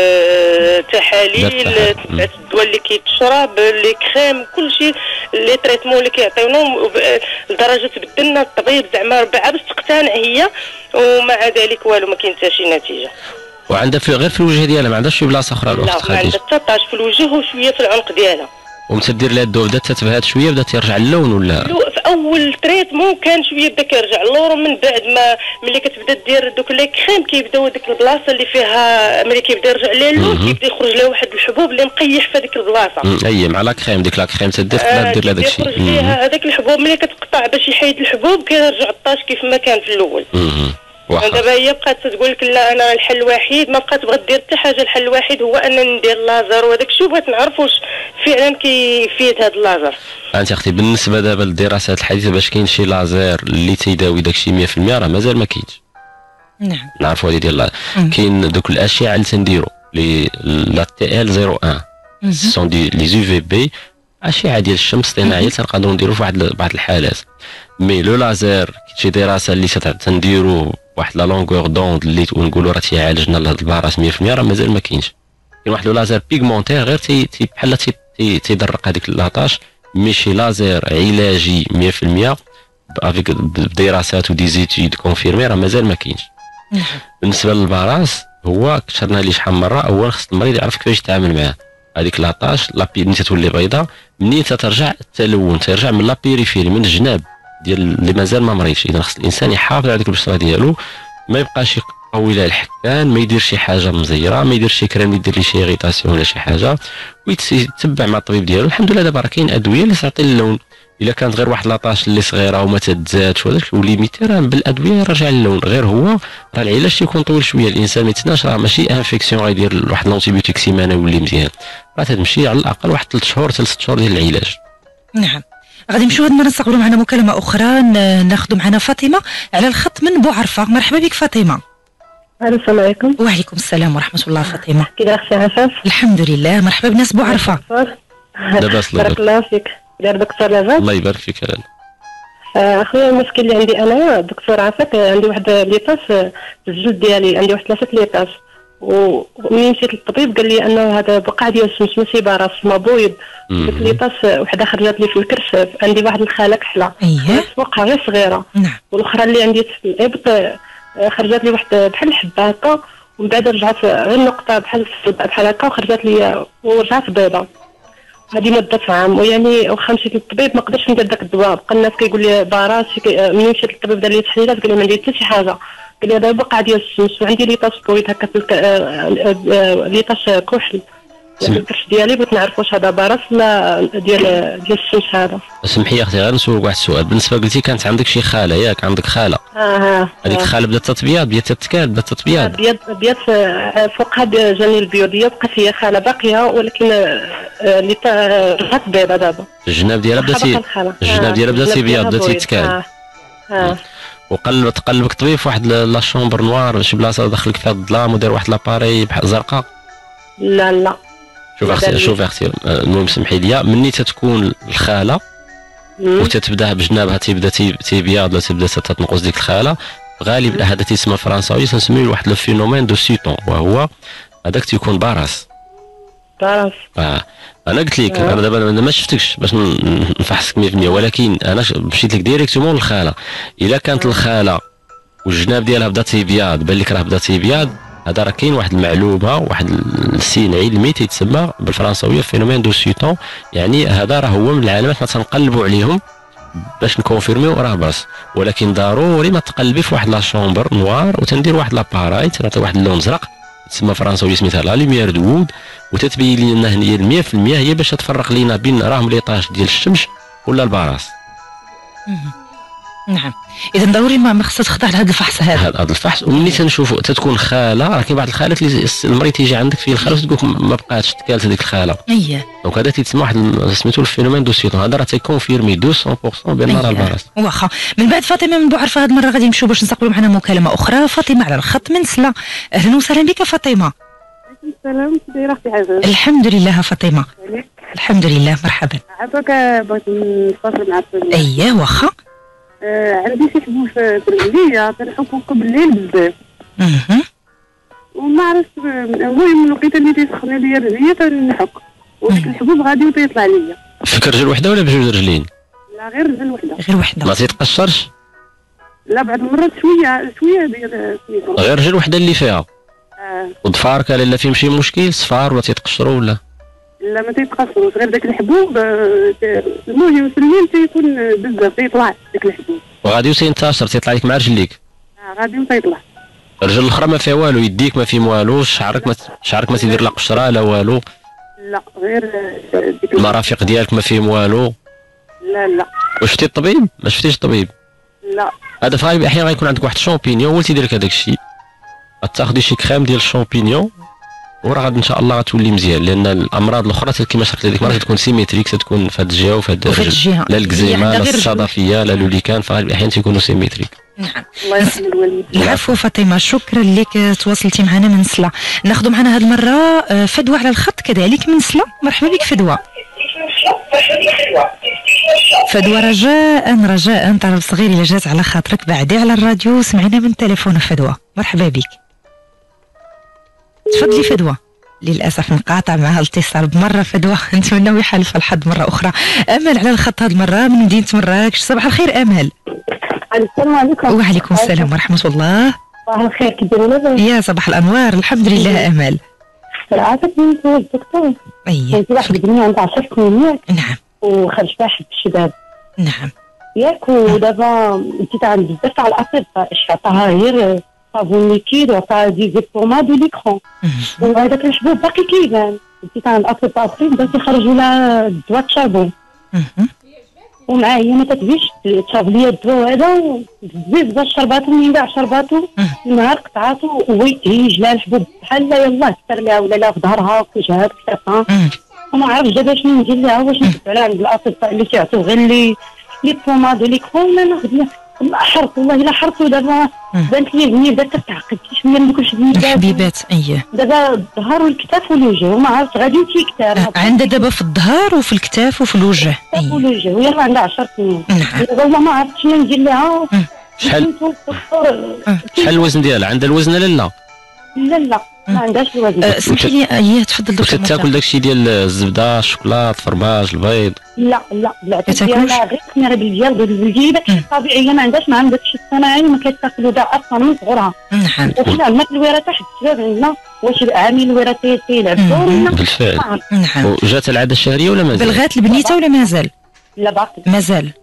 تحاليل، تبعت الدواء اللي كيتشرب، لي كريم، كلشي لي تريتمون اللي كيعطيونهم، لدرجه بدلنا الطبيب زعما ربعه باش تقتنع هي، ومع ذلك والو ما كاين حتى شي نتيجه. وعندها في غير في الوجه ديالها ما عندهاش شي بلاصه اخرى الاخت خديجه؟ لا عندها حتى طاش في الوجه وشويه في العنق ديالها. ومتدير لها الدواء بدات تتبهات شويه، بدات يرجع اللون ولا؟ في اول تريتمون كان شويه بدا كيرجع اللون، ومن بعد ما ملي كتبدا دير دوك لي كريم كيبداو ديك البلاصه اللي فيها ملي كيبدا يرجع لها اللون كيبدا يخرج لها واحد الحبوب اللي مقيح في هذيك البلاصه. اي مع لا كريم، ديك لا كريم تدير تقدر دير لها داك الشيء. يخرج ليها هذاك الحبوب ملي كتقطع باش يحيد الحبوب كيرجع الطاش كيف ما كان في الاول. دابا هي بقات تقول لك لا انا الحل الوحيد، ما بقات تبغى دير حتى حاجه، الحل الوحيد هو انني ندير لازر وهذاك الشيء. بغيت نعرف واش فعلا كيفيد هذا اللازر. انت اختي بالنسبه دابا للدراسات الحديثه باش كاين شي لازر اللي تيداوي داك الشيء مية في المية راه مازال ما كاينش. نعم نعرفوا هذه ديال كاين دوك الاشعه اللي تنديروا لي لا تي ال صفر واحد سون دي لي يو في بي، اشعه ديال الشمس الاصطناعيه تنقدروا نديروا في واحد بعض الحالات. مي لو لازر شي دراسه اللي تنديروا واحد لا لونغور دوند اللي نقولوا راه تيعالجنا لهاد البراس مية في المية راه مازال ما كاينش. كاين واحد لو لازر بيغمونتير غير تي تي بحال تي تيدرق هذيك لاطاش، مي شي لازر علاجي مية في المية افيك بدراسات ودي زيتيد كونفيرمي راه مازال ما كاينش. بالنسبه للبراس هو كثرنا ليه شحال من مره، اولا خص المريض يعرف كيفاش يتعامل معاه. هذيك لاطاش لابي ملي تولي بيضاء منين تترجع التلون ترجع من لابيريفيري من الجناب ديال اللي مازال ما مريضش. اذا خص الانسان يحافظ على ديك البشره ديالو، ما يبقاش يقوي لها الحكان، ما يدير شي حاجه مزيره، ما يدير شي كريم يدير ليه شي اغيتاسيون ولا شي حاجه، ويتبع مع الطبيب ديالو. الحمد لله دابا راه كاين ادويه اللي تعطي اللون. الا كانت غير واحد لاطاش اللي صغيره وما تتزادش وهذاك وليميتي راه بالادويه يرجع اللون. غير هو راه العلاج تيكون طويل شويه، الانسان ما يتسناش، راه ماشي انفيكسيون غيدير واحد لونتيبيوتيك سيمانه ويولي مزيان، راه تمشي على الاقل واحد ثلاث شهور حتى ست شهور ديال العلاج. نعم. غادي نمشيو هاد المره نستقبلوا معنا مكالمه اخرى، ناخذوا معنا فاطمه على الخط من بوعرفه. مرحبا بك فاطمه. السلام عليكم. وعليكم السلام ورحمه الله. فاطمه كي داير اختي عفاف؟ الحمد لله. مرحبا بناس بوعرفه. لاباس بارك الله فيك. داير دكتور لاباس؟ الله يبارك فيك. لالا اخويا المشكل اللي عندي انا دكتور عافاك، عندي واحد ليطاس في الجلد ديالي، عندي واحد ثلاثه ليطاس، وملي مشيت للطبيب قال لي انه هذا بقع ديال الشمس ماشي براس مبويض. ديك ليطاس وحده خرجت لي في الكرش، عندي واحد الخاله كحله اييه وقع غير صغيره. نعم. والاخرى اللي عندي في الابط خرجت لي واحد بحال الحبه هكا، ومن بعد رجعت غير نقطه بحال بحال هكا وخرجت لي ورجعت بيضه. هذه مده عام، ويعني واخا مشيت للطبيب ما قدرتش ندير داك الدواء. بقى الناس كيقول لي براس. ملي مشيت للطبيب دار لي تحليلات قال لي ما ندير حتى شي حاجه، قال لي هذا بقع ديال الشمس، وعندي ليطاس بويض هكا ليطاس كحل يعني الكرش ديالي. بغيت نعرف واش هذا براس ولا ديال ديال الشمس هذا. سمحي يا اختي غير نسولك واحد السؤال. بالنسبه قلتي كانت عندك شي خاله ياك؟ عندك خاله؟ اه هذيك الخاله بدات تتبيض بدات تتكال بدات تتبيض بيض بيض فوقها جاني البيوضيه، بقات هي خاله باقيه ولكن اللي رجعت بيضه دابا. الجناب ديالها بدات الجناب ديالها بدات تبيض بدات تتكال. اه اه وقلب تقلبك طبيب في واحد لا شومبر نوار شي بلاصه دخلك فيها الظلام ودير واحد لاباري بحال زرقاء؟ لا لا. شوف اختي شوف اختي المهم سمحي لي، مني تتكون الخاله وتتبدا بجنابها تيبدا تيبيض ولا تبدا تتنقص ديك الخاله، غالبا هذا تيسمى فرنساوي تنسميوه واحد لو فينومين دو سيتون، وهو هذاك تيكون باراس. باراس. اه انا قلت لك آه. انا دابا ما شفتكش باش نفحصك مية في المية، ولكن انا مشيت لك ديريكتومون للخاله. الا كانت الخاله والجناب ديالها بدا تيبيض بان لك راه بدا تيبيض، هذا راه كاين واحد المعلومه، واحد السين علمي تيتسمى بالفرنساويه فينومين دو سيتون، يعني هذا راه هو من العلامات ما تنقلبوا عليهم باش نكونفيرميو راه باس، ولكن ضروري ما تقلبي في واحد لا شومبر نوار وتندير واحد لاباراي تنعطي واحد اللون زرق تسمى فرنساوي سميتها لا لوميير دو وود، وتتبين لنا هي مية في المية هي باش تفرق لينا بين راهم ليطاج ديال الشمس ولا البراس. نعم، اذا ضروري ما خصها تخضع لهذا الفحص هذا. هذا الفحص، وملي تنشوفوا تتكون خاله، راه كاين بعض الخالات اللي المريض تيجي عندك فيه الخاله وتقول لك ما بقاتش تكالت هذيك الخاله. اييه. دونك هذا تيتسمى واحد سميتو الفينومين دو سيتون، هذا راه تيكونفيرمي مية بالمية بان راه البراس. واخا، من بعد فاطمه من بوعرفه هذه المره غادي نمشيو باش نستقبلوا معنا مكالمه اخرى. فاطمه على الخط من سلا، اهلا وسهلا بك فاطمه. وعليكم السلام، كي دايره اختي عزيز؟ الحمد لله فاطمه. الحمد لله، مرحبا. عافاك، بغيت نتواصل معك. اييه واخا. آه عندي شي حبوب في العليا تنحكوك بالليل بزاف. اها. وما عرفتش، المهم الوقيته اللي تيسخنوا ليا الرجليه تنحك، وديك الحبوب غادي وتيطلع ليا. فيك رجل وحده ولا بجوج رجلين؟ لا غير رجل وحده. غير وحده. ما تيتقشرش؟ لا بعض المرات شويه شويه ديال سميتو. غير رجل وحده اللي فيها؟ اه. وضفار كاين لا فيهم شي مشكل صفار ولا تيتقشروا ولا؟ لا ما تيتقصروش، غير داك الحبوب المهم في الليل تيكون بزاف تيطلع داك الحبوب. وغادي وتينتشر تيطلع لك مع رجليك؟ اه غادي وتيطلع. الرجل الاخرى ما فيها والو، يديك ما فيهم والو، شعرك ما شعرك ما تيدير لا قشره لا والو؟ لا غير ديك المرافق ديالك ما فيهم والو؟ لا لا. واش شفتي الطبيب؟ ما شفتيش الطبيب؟ لا. هذا في غالب الاحيان غيكون عندك واحد الشامبينيون هو اللي تيدير لك هذاك الشيء. غتاخدي شي كريم ديال الشامبينيون وراه غادي ان شاء الله غتولي مزيان، لان الامراض الاخرى كما شرحت لك المره تكون سيميتريك، تكون في هذه الجهه وفي هذه الجهه، لا الكزيما لا الصدفيه لا لوليكان، في غالب الاحيان تيكونوا سيميتريك. نعم. الله يرحم الوالدين. العفو فاطمه، شكرا لك تواصلتي معنا من سلا. ناخذ معنا هذه المره فدوى على الخط كذلك من سلا. مرحبا بك فدوى. فدوى رجاء رجاء طلب صغير الا جات على خاطرك بعدي على الراديو سمعنا من تليفون فدوى. مرحبا بك. تفضلي فدوى. للاسف انقطع معها الاتصال بمره فدوى، نتمنى يحالف الحظ مره اخرى. امل على الخط هذه المره من مدينه مراكش. صباح الخير امل. السلام عليكم. وعليكم السلام ورحمه الله. صباح الخير، كي دايرين لاباس؟ يا صباح الانوار، الحمد لله امل. عافاك نسول الدكتور. اييه. كنتي واحد البنيه عندها عشر سنين ياك؟ نعم. وخرج فيها حب الشباب. نعم. ياك، ودابا انت عند بزاف تاع الاطباء اش عطاها غير صابون ليكيد وعطاها دي زي بوماد وليكرون، وهذاك الحبوب باقي كيبان. انت عند الاطباء اخرين باش يخرجوا لها دواء الشابون. ومعاه هي ما تتبيش تصاوب ليا الدواء هذا وبزاف بزاف شرباتو، من بعد شرباتو النهار قطعاتو وهو يتهيج لها الحبوب بحال لا يلاه كثر لها ولا لا في ظهرها في وجهها في كتافها. وما عرفتش دابا شنو ندير لها، واش نكتب عليها عند الاطباء اللي كيعطيو غير لي لي بوماد ولي كرون، ولا ناخذ لها حرت. والله الا حرت، ودابا بانت لي بنيه بدات تتعقد شويه من دوك الحبيبات. اييه. دابا الظهر والكتاف والوجه، وما عرفتش غادي تيكتر. عندها دابا في الظهر وفي الكتاف وفي الوجه. اييه. والوجه، ويلا عندها عشر سنين. والله ما عرفت شنو ندير لها. شحال شحال الوزن ديالها؟ عندها الوزن لا لا؟ لا لا ما عندهاش الوزن. أه سمحي لي. اييه تفضل دكتور. واش تاكل داكشي ديال الزبده الشوكولات الفرماج البيض؟ لا لا بالعكس ديالها غير خميره بالديال بالجيبه طبيعيه، ما عندهاش ما عندها داكشي الصناعي، ما كتاكلو كاع اصلا من صغرها. نعم. وحنا عندنا في الوراثه حد الشباب عندنا واش عامل الوراثه تيلعب دور ولا؟ بالفعل. نعم. وجات العاده الشهريه ولا مازال؟ بلغات البنيته ولا مازال؟ لا باقي مازال.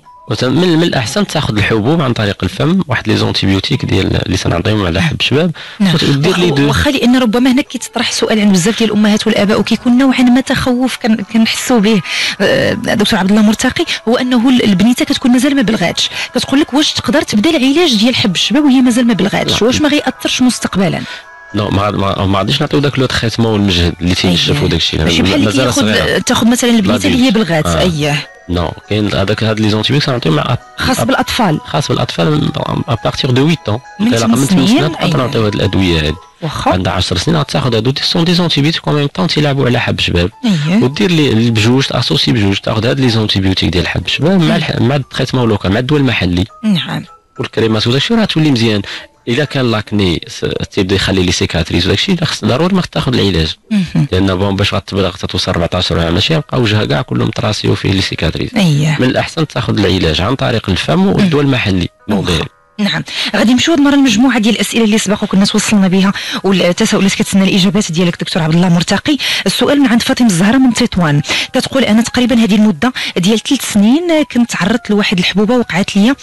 من من الاحسن تاخذ الحبوب عن طريق الفم، واحد لي زونتيبيوتيك ديال اللي تنعطيهم على حب الشباب. نعم. ودير لي دو. واخا لان ربما هنا كيتطرح سؤال عند بزاف ديال الامهات والاباء وكيكون نوعا ما تخوف كنحسوا به دكتور عبد الله مرتقي، هو انه البنيته كتكون مازال ما بلغاتش، كتقول لك واش تقدر تبدا العلاج ديال حب الشباب وهي مازال ما بلغاتش، واش ما غيأثرش مستقبلا؟ نو ما ما غاديش نعطيو داك لو تريتمون والمجهد اللي تينشفوا داك الشيء، مازال صغيره. تاخذ مثلا البنيته اللي هي بلغات. آه. اييه. نو كاين هذاك هاد لي زونتيبيوتيك نعطيهم مع خاص بالاطفال، خاص بالاطفال ابارتيغ دو ثمانية عام، من ثمان سنين نعطيو هاد الادويه هادي. واخا عندها عشر سنين غتاخذ هادو سون دي زونتيبيوتيك كوميم طون تيلعبوا على حب الشباب. أيه. ودير لي بجوج تاسوسي بجوج، تاخذ هاد لي زونتيبيوتيك ديال حب الشباب مع مع التريتمون لوكال مع الدواء المحلي. نعم. والكريمات وداكشي راه تولي مزيان. الا كان لاكني تيبدا يخلي لي سيكاتريز وداكشي خص ضروري ما تاخذ العلاج، لان بون باش غتبلغ تتوصل أربعطاش عام ماشي يبقى وجهها كاع كلهم تراسي وفيه لي سيكاتريز. أيه. من الاحسن تاخذ العلاج عن طريق الفم والدواء المحلي موديل. نعم. غادي نمشيو هاد المره لمجموعه ديال الاسئله اللي سبق وكنا توصلنا بها والتساؤلات كتسنى الاجابات ديالك دكتور عبد الله مرتقي. السؤال من عند فاطمه الزهراء من تطوان، كتقول انا تقريبا هذه المده ديال ثلاث سنين كنت تعرضت لواحد الحبوبه وقعت لي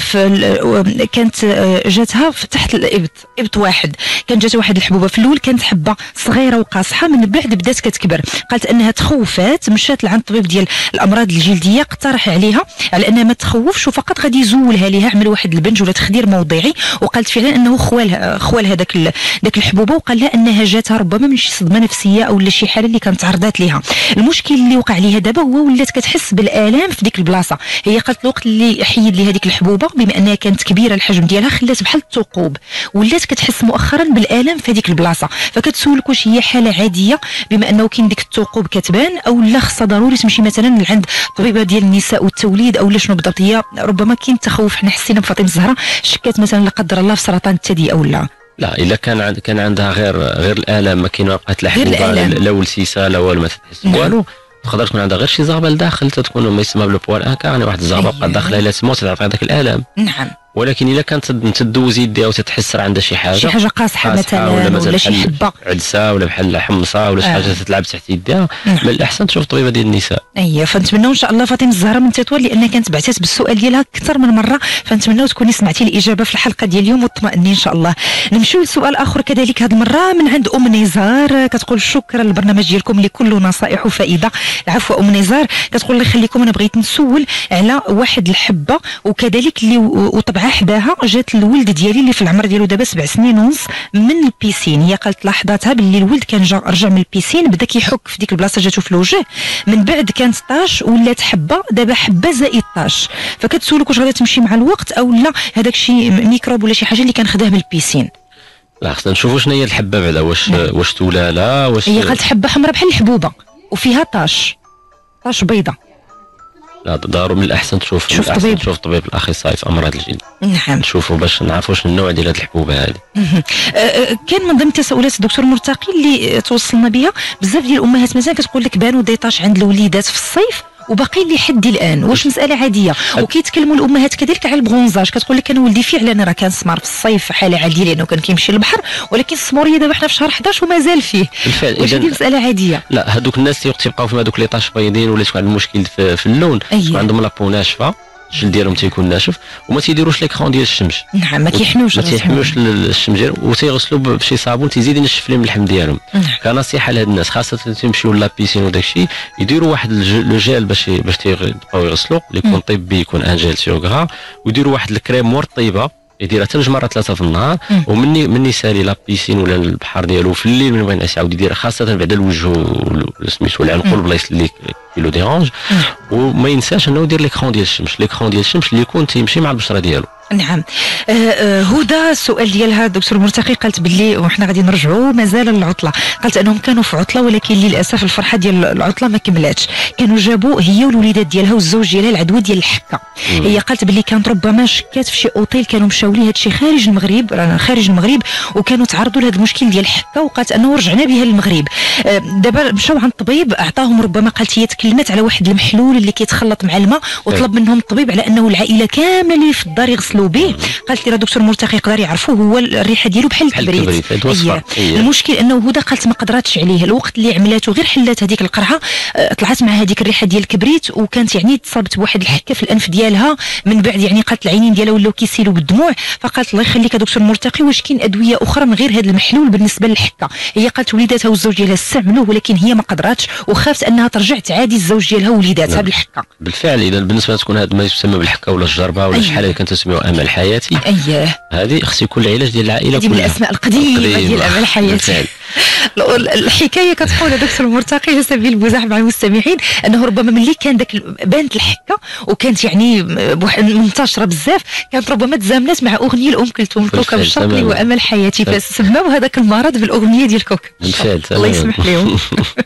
في كانت جاتها في تحت الابط ابط واحد، كانت جاتها واحد الحبوبه في الاول كانت حبه صغيره وقاصحه، من بعد بدات كتكبر، قالت انها تخوفات، مشات لعند الطبيب ديال الامراض الجلديه اقترح عليها على انها ما تخوفش وفقط غادي يزولها ليها، عمل واحد البنج ولا تخدير موضعي، وقالت فعلا انه خوالها خوالها داك داك الحبوبه، وقال لها انها جاتها ربما من شي صدمه نفسيه او لا شي حاله اللي كانت تعرضات ليها. المشكل اللي وقع ليها دابا هو ولات كتحس بالالام في ديك البلاصه، هي قالت الوقت اللي حيد ليها ديك الحبوبه بما انها كانت كبيره الحجم ديالها خلات بحال الثقوب، ولات كتحس مؤخرا بالالام في هذيك البلاصه، فكتسولك واش هي حاله عاديه بما انه كاين ديك الثقوب كتبان، او لا خصها ضروري تمشي مثلا لعند طبيبه ديال النساء والتوليد، او لا شنو بالضبط؟ هي ربما كاين تخوف، حنا حسينا بفاطمه الزهراء شكات مثلا لا قدر الله في سرطان الثدي او لا. لا الا كان عند كان عندها غير غير الالام، ما كاين ما بقات لا حبوبه لا ولسيسه لا والو، ما تحس والو، تقدر تكون عندها غير شي زغبه لداخل، تكون ما يسمى بلو بوال انكا، يعني واحد الزغبه بقات داخله الى تما وتعطي هذاك الالام. نعم. ولكن الا كانت تدوزي يديها وتتحس عندها شي حاجه شي حاجه قاصحه مثلا ولا, ولا شي حبه عدسه ولا بحال حمصه ولا شي حاجه تتلعب تحت يديها، من الاحسن تشوف طبيبه ديال النساء. اييه، فنتمناو ان شاء الله فاطمه الزهراء من تطوان، لان كانت بعثات بالسؤال ديالها اكثر من مره، فنتمناو تكوني سمعتي الاجابه في الحلقه ديال اليوم وتطمئني ان شاء الله. نمشيو لسؤال اخر كذلك هذه المره من عند ام نزار، كتقول شكرا للبرنامج ديالكم اللي كله نصائح وفائده. العفو ام نزار، كتقول الله يخليكم، انا بغيت نسول على واحد الحبه وكذلك اللي وطبعها حداها جات الولد ديالي اللي في العمر ديالو دابا سبع سنين ونص من البيسين، هي قالت لاحظتها باللي الولد كان جا رجع من البيسين بدا كيحك في ديك البلاصه جاتو في الوجه، من بعد كانت طاش ولات حبه، دابا حبه زائد طاش، فكتسولك واش غادا تمشي مع الوقت او لا هذاك شي ميكروب ولا شي حاجه اللي كان خداه من البيسين. لا خصنا نشوفوا شنو هي الحبه بعدا، واش واش تولاله واش هي قالت حبه حمراء بحال الحبوبه وفيها طاش طاش بيضه. لا ضروري من الاحسن تشوف تشوف طبيب تشوف طبيب الاخصائي في امراض الجلد. نعم. نشوفوا باش نعرفوا شنو النوع ديال هذه الحبوبه هذه. كان من ضمن التساؤلات الدكتور مرتقي اللي توصلنا بها بزاف ديال الامهات مثلا كتقول لك بانوا ديطاش عند الوليدات في الصيف وباقي لي حد الان، واش مساله عاديه؟ وكيتكلموا الامهات كذلك على البرونزاج، كتقول لك انا ولدي فعلا راه كان سمار في الصيف حاله عاديه لانه كان كيمشي للبحر، ولكن السموريه دابا حنا في شهر أحد عشر ومازال فيه. بالفعل واش هذه مساله عاديه؟ لا، هذوك الناس تيبقاو في هذوك لي طاش بيضين ولا تكون عندهم مشكل في, في اللون، أيه. عندهم لابو ناشفه، الجلد ديالهم تيكون ناشف وما تيديروش ليكرون ديال الشمس. نعم، ما كيحميوش ما تيحميوش الشمس ديالهم، وتيغسلوا بشي صابون تيزيد ينشف لهم اللحم ديالهم. نعم. كنصيحه لهاد الناس خاصه تيمشيو لابيسين وداك الشيء يديروا واحد لو جيل باش باش تيبقاو يغسلوا، اللي يكون طبي، يكون ان جيل سيغ غرا، ويديروا واحد الكريم مرطبه يديرها حتى جوج مرات ثلاثه في النهار، ومني مني يسالي لابيسين ولا البحر ديالو في الليل من بغى ينعس يعاود يديرها، خاصه بعد الوجه سميتو العنق والبلايص اللي كيلو ديرونج، وما ينساش انه يدير ليكرون ديال الشمس، ليكرون ديال الشمس اللي يكون تيمشي مع البشره ديالو. نعم. آه آه هدى السؤال ديالها الدكتور مرتقي قالت باللي وحنا غادي نرجعوا مازال العطله، قالت انهم كانوا في عطله ولكن للاسف الفرحه ديال العطله ما كملاتش، كانوا جابوا هي والوليدات ديالها والزوج ديالها العدوى ديال الحكه. مم. هي قالت باللي كانت ربما شكات في شي اوتيل كانوا مشاو ليه هادشي خارج المغرب، رانا خارج المغرب، وكانوا تعرضوا لهذا المشكل ديال الحكه، وقالت انه رجعنا بها للمغرب. آه دابا مشاو عند الطبيب اعطاهم ربما قالت هي تكلمت على واحد المحلول اللي كيتخلط مع الماء، وطلب منهم الطبيب على انه العائله كامله اللي في الدار يغسلوا به. قالت لي راه دكتور مرتقي يقدر يعرفوا هو الريحه ديالو بحال الكبريت. المشكل انه هدى قالت ما قدراتش عليه، الوقت اللي عملته غير حلات هذيك القرعه طلعت مع هذيك الريحه ديال الكبريت، وكانت يعني تصابت بواحد الحكه في الانف ديالها، من بعد يعني قالت العينين ديالها ولاو كيسيلوا بالدموع، فقالت الله يخليك دكتور مرتقي واش كاين ادويه اخرى من غير هذا المحلول بالنسبه للحكه؟ هي قالت وليداتها والزوج ديالها استعملوه ولكن هي ما قدراتش، وخافت انها ترجع تعادي الزوج ديالها ووليداتها بالحكه. بالفعل اذا بالنسبه تكون هذا ما يسمى بالحكه ولا الجربه ولا شي حاجه اللي كنسميوها امل حياتي، اييه هذه خص يكون العلاج ديال العائله كلها، هذه من الاسماء القديمه ديال امل حياتي. الحكايه كتقول دكتور مرتقي على سبيل المزاح مع المستمعين انه ربما ملي كان داك بانت الحكه وكانت يعني منتشره بزاف، كانت ربما تزامنت مع اغنيه لام كلثوم كوكب الشرقي وامل حياتي، فسماو هذاك المرض بالاغنيه ديال كوكب. بالفعل الله يسمح لهم.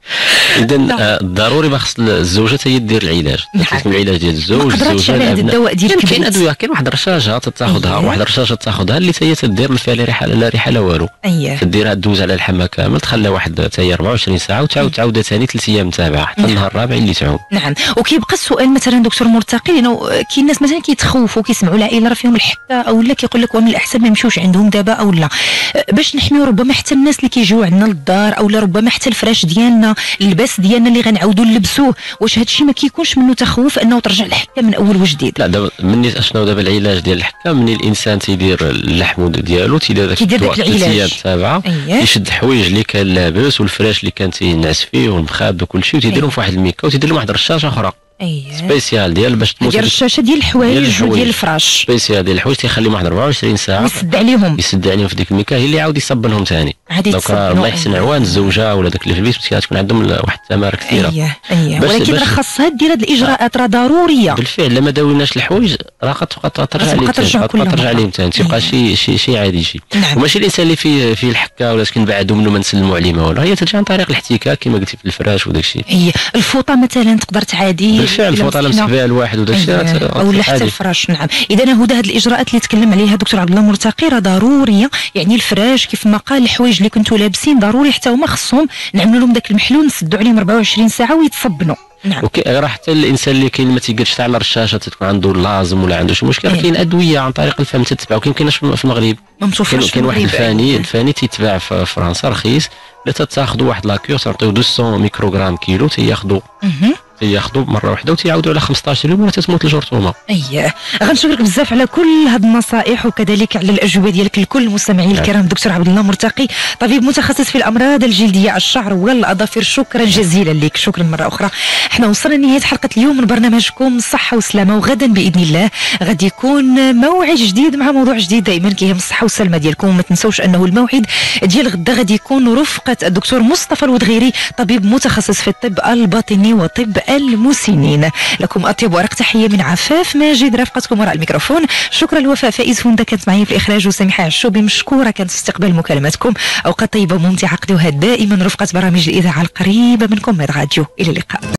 اذا ضروري ما خص الزوجه هي دير العلاج، تكون العلاج ديال الزوج الزوجه الدواء ديال كاين ادويه، كاين واحد الرشاشه تتاخذها، واحد الرشاشه تاخذها اللي هي تدير ما فيها لا ريحه لا ريحه لا والو، تديرها دوز على الحمى كامل، تخليها واحد حتى هي أربعة وعشرين ساعه وتعاود تعاودها ثاني ثلاث ايام تابعه حتى النهار الرابع اللي تعوم. نعم. وكيبقى السؤال مثلا دكتور مرتقي، لانه كاين ناس مثلا كيتخوفوا كيسمعوا العائله راه فيهم الحكه او لا كيقول لك ومن الاحسن ما يمشيوش عندهم دابا او لا، باش نحميو ربما حتى الناس اللي كيجيو عندنا للدار او لا ربما حتى الفراش ديالنا اللباس ديالنا اللي غنعاودوا نلبسوه، واش هذا الشيء ما كيكونش منه تخوف انه ترجع الحكه من اول وجديد؟ لا دابا مني اشنو دابا العلاج ديال الحكه، مني الانسان تيدير اللحم ديالو تيدير داك العلاج تابعه، يشد الحوايج اللي كان لابس والفراش اللي كان تينعس فيه والمخاد وكل شيء وتيديرهم في واحد الميكا وتيدير لهم واحد الرشاشه اخرى اييه سبيسيال ديال باش تموت، ديال الرشاشه ديال الحوايج وديال الفراش سبيسيال ديال الحوايج تيخليهم واحد أربعة وعشرين ساعه يسد عليهم يسد عليهم في ديك الميكا، هي اللي عاود يصبنهم ثاني. دونك الله يحسن عوان الزوجه ولا داك اللي في البيت تكون عندهم واحد الثماره كثيره. اييه اييه ولكن راه خاصها دير هاد الاجراءات راه ضروريه بالفعل. لما داويناش الحوايج راه غتبقى ترجع لهم ثاني ترجع لهم ثاني تيبقى شي شي شي عادي شي. وماشي الانسان اللي فيه فيه الحكه ولا كنبعدوا منه ما نسلموا عليه ما والو، هي ترجع عن طريق الاحتكاك كما قلتي في الفراش وداك الشيء. اييه الفوطه مثلا تقدر تعادي بالفعل الفوطه لمس بها الواحد وداك الشيء او حتى الفراش. نعم. اذا هدى هاد الاجراءات اللي تكلم عليها دكتور عبد الله مرتقي راه ضروريه، يعني الفراش كيف ما قال الحوايج اللي كنتوا لابسين ضروري حتى هما خصهم نعملوا لهم داك المحلول نسدوا عليهم أربعة وعشرين ساعه ويتصبنوا. نعم. اوكي راه حتى الانسان اللي كاين ما تيقدرش حتى على الرشاشه تكون عنده لازم ولا عنده شي مشكل، كاين ادويه عن طريق الفم تتباع وكاين كايناش في المغرب، كاين واحد الفاني الفاني تيتباع في فرنسا رخيص، لا تاخذوا واحد لاكيو تعطيو مئتين ميكروغرام كيلو تياخذوا تياخذوا مره واحده وتيعاودوا على خمسطاش يوم ولا تتموت الجرثومه. اييه غنشكرك بزاف على كل هاد النصائح وكذلك على الاجوبه ديالك لكل المستمعين الكرام. دكتور عبد الله مرتقي طبيب متخصص في الامراض الجلديه الشعر والاظافر، شكرا جزيلا لك. شكرا مره اخرى. احنا وصلنا لنهايه حلقه اليوم من برنامجكم صحه وسلامه، وغدا باذن الله غادي يكون موعد جديد مع موضوع جديد دائما كيهم الصحه والسلامه ديالكم. وما تنسوش انه الموعد ديال غدا غادي يكون رفقه الدكتور مصطفى الودغيري طبيب متخصص في الطب الباطني وطب المسنين. لكم اطيب ورق تحيه من عفاف ماجد رافقتكم وراء الميكروفون. شكرا لوفاء فائز فوندا كانت معي في الاخراج، وسميحه عشوبي مشكوره كانت في استقبال مكالماتكم. اوقات طيبه وممتعه قضوها دائما رفقه برامج الاذاعه القريبه منكم من راديو. الى اللقاء.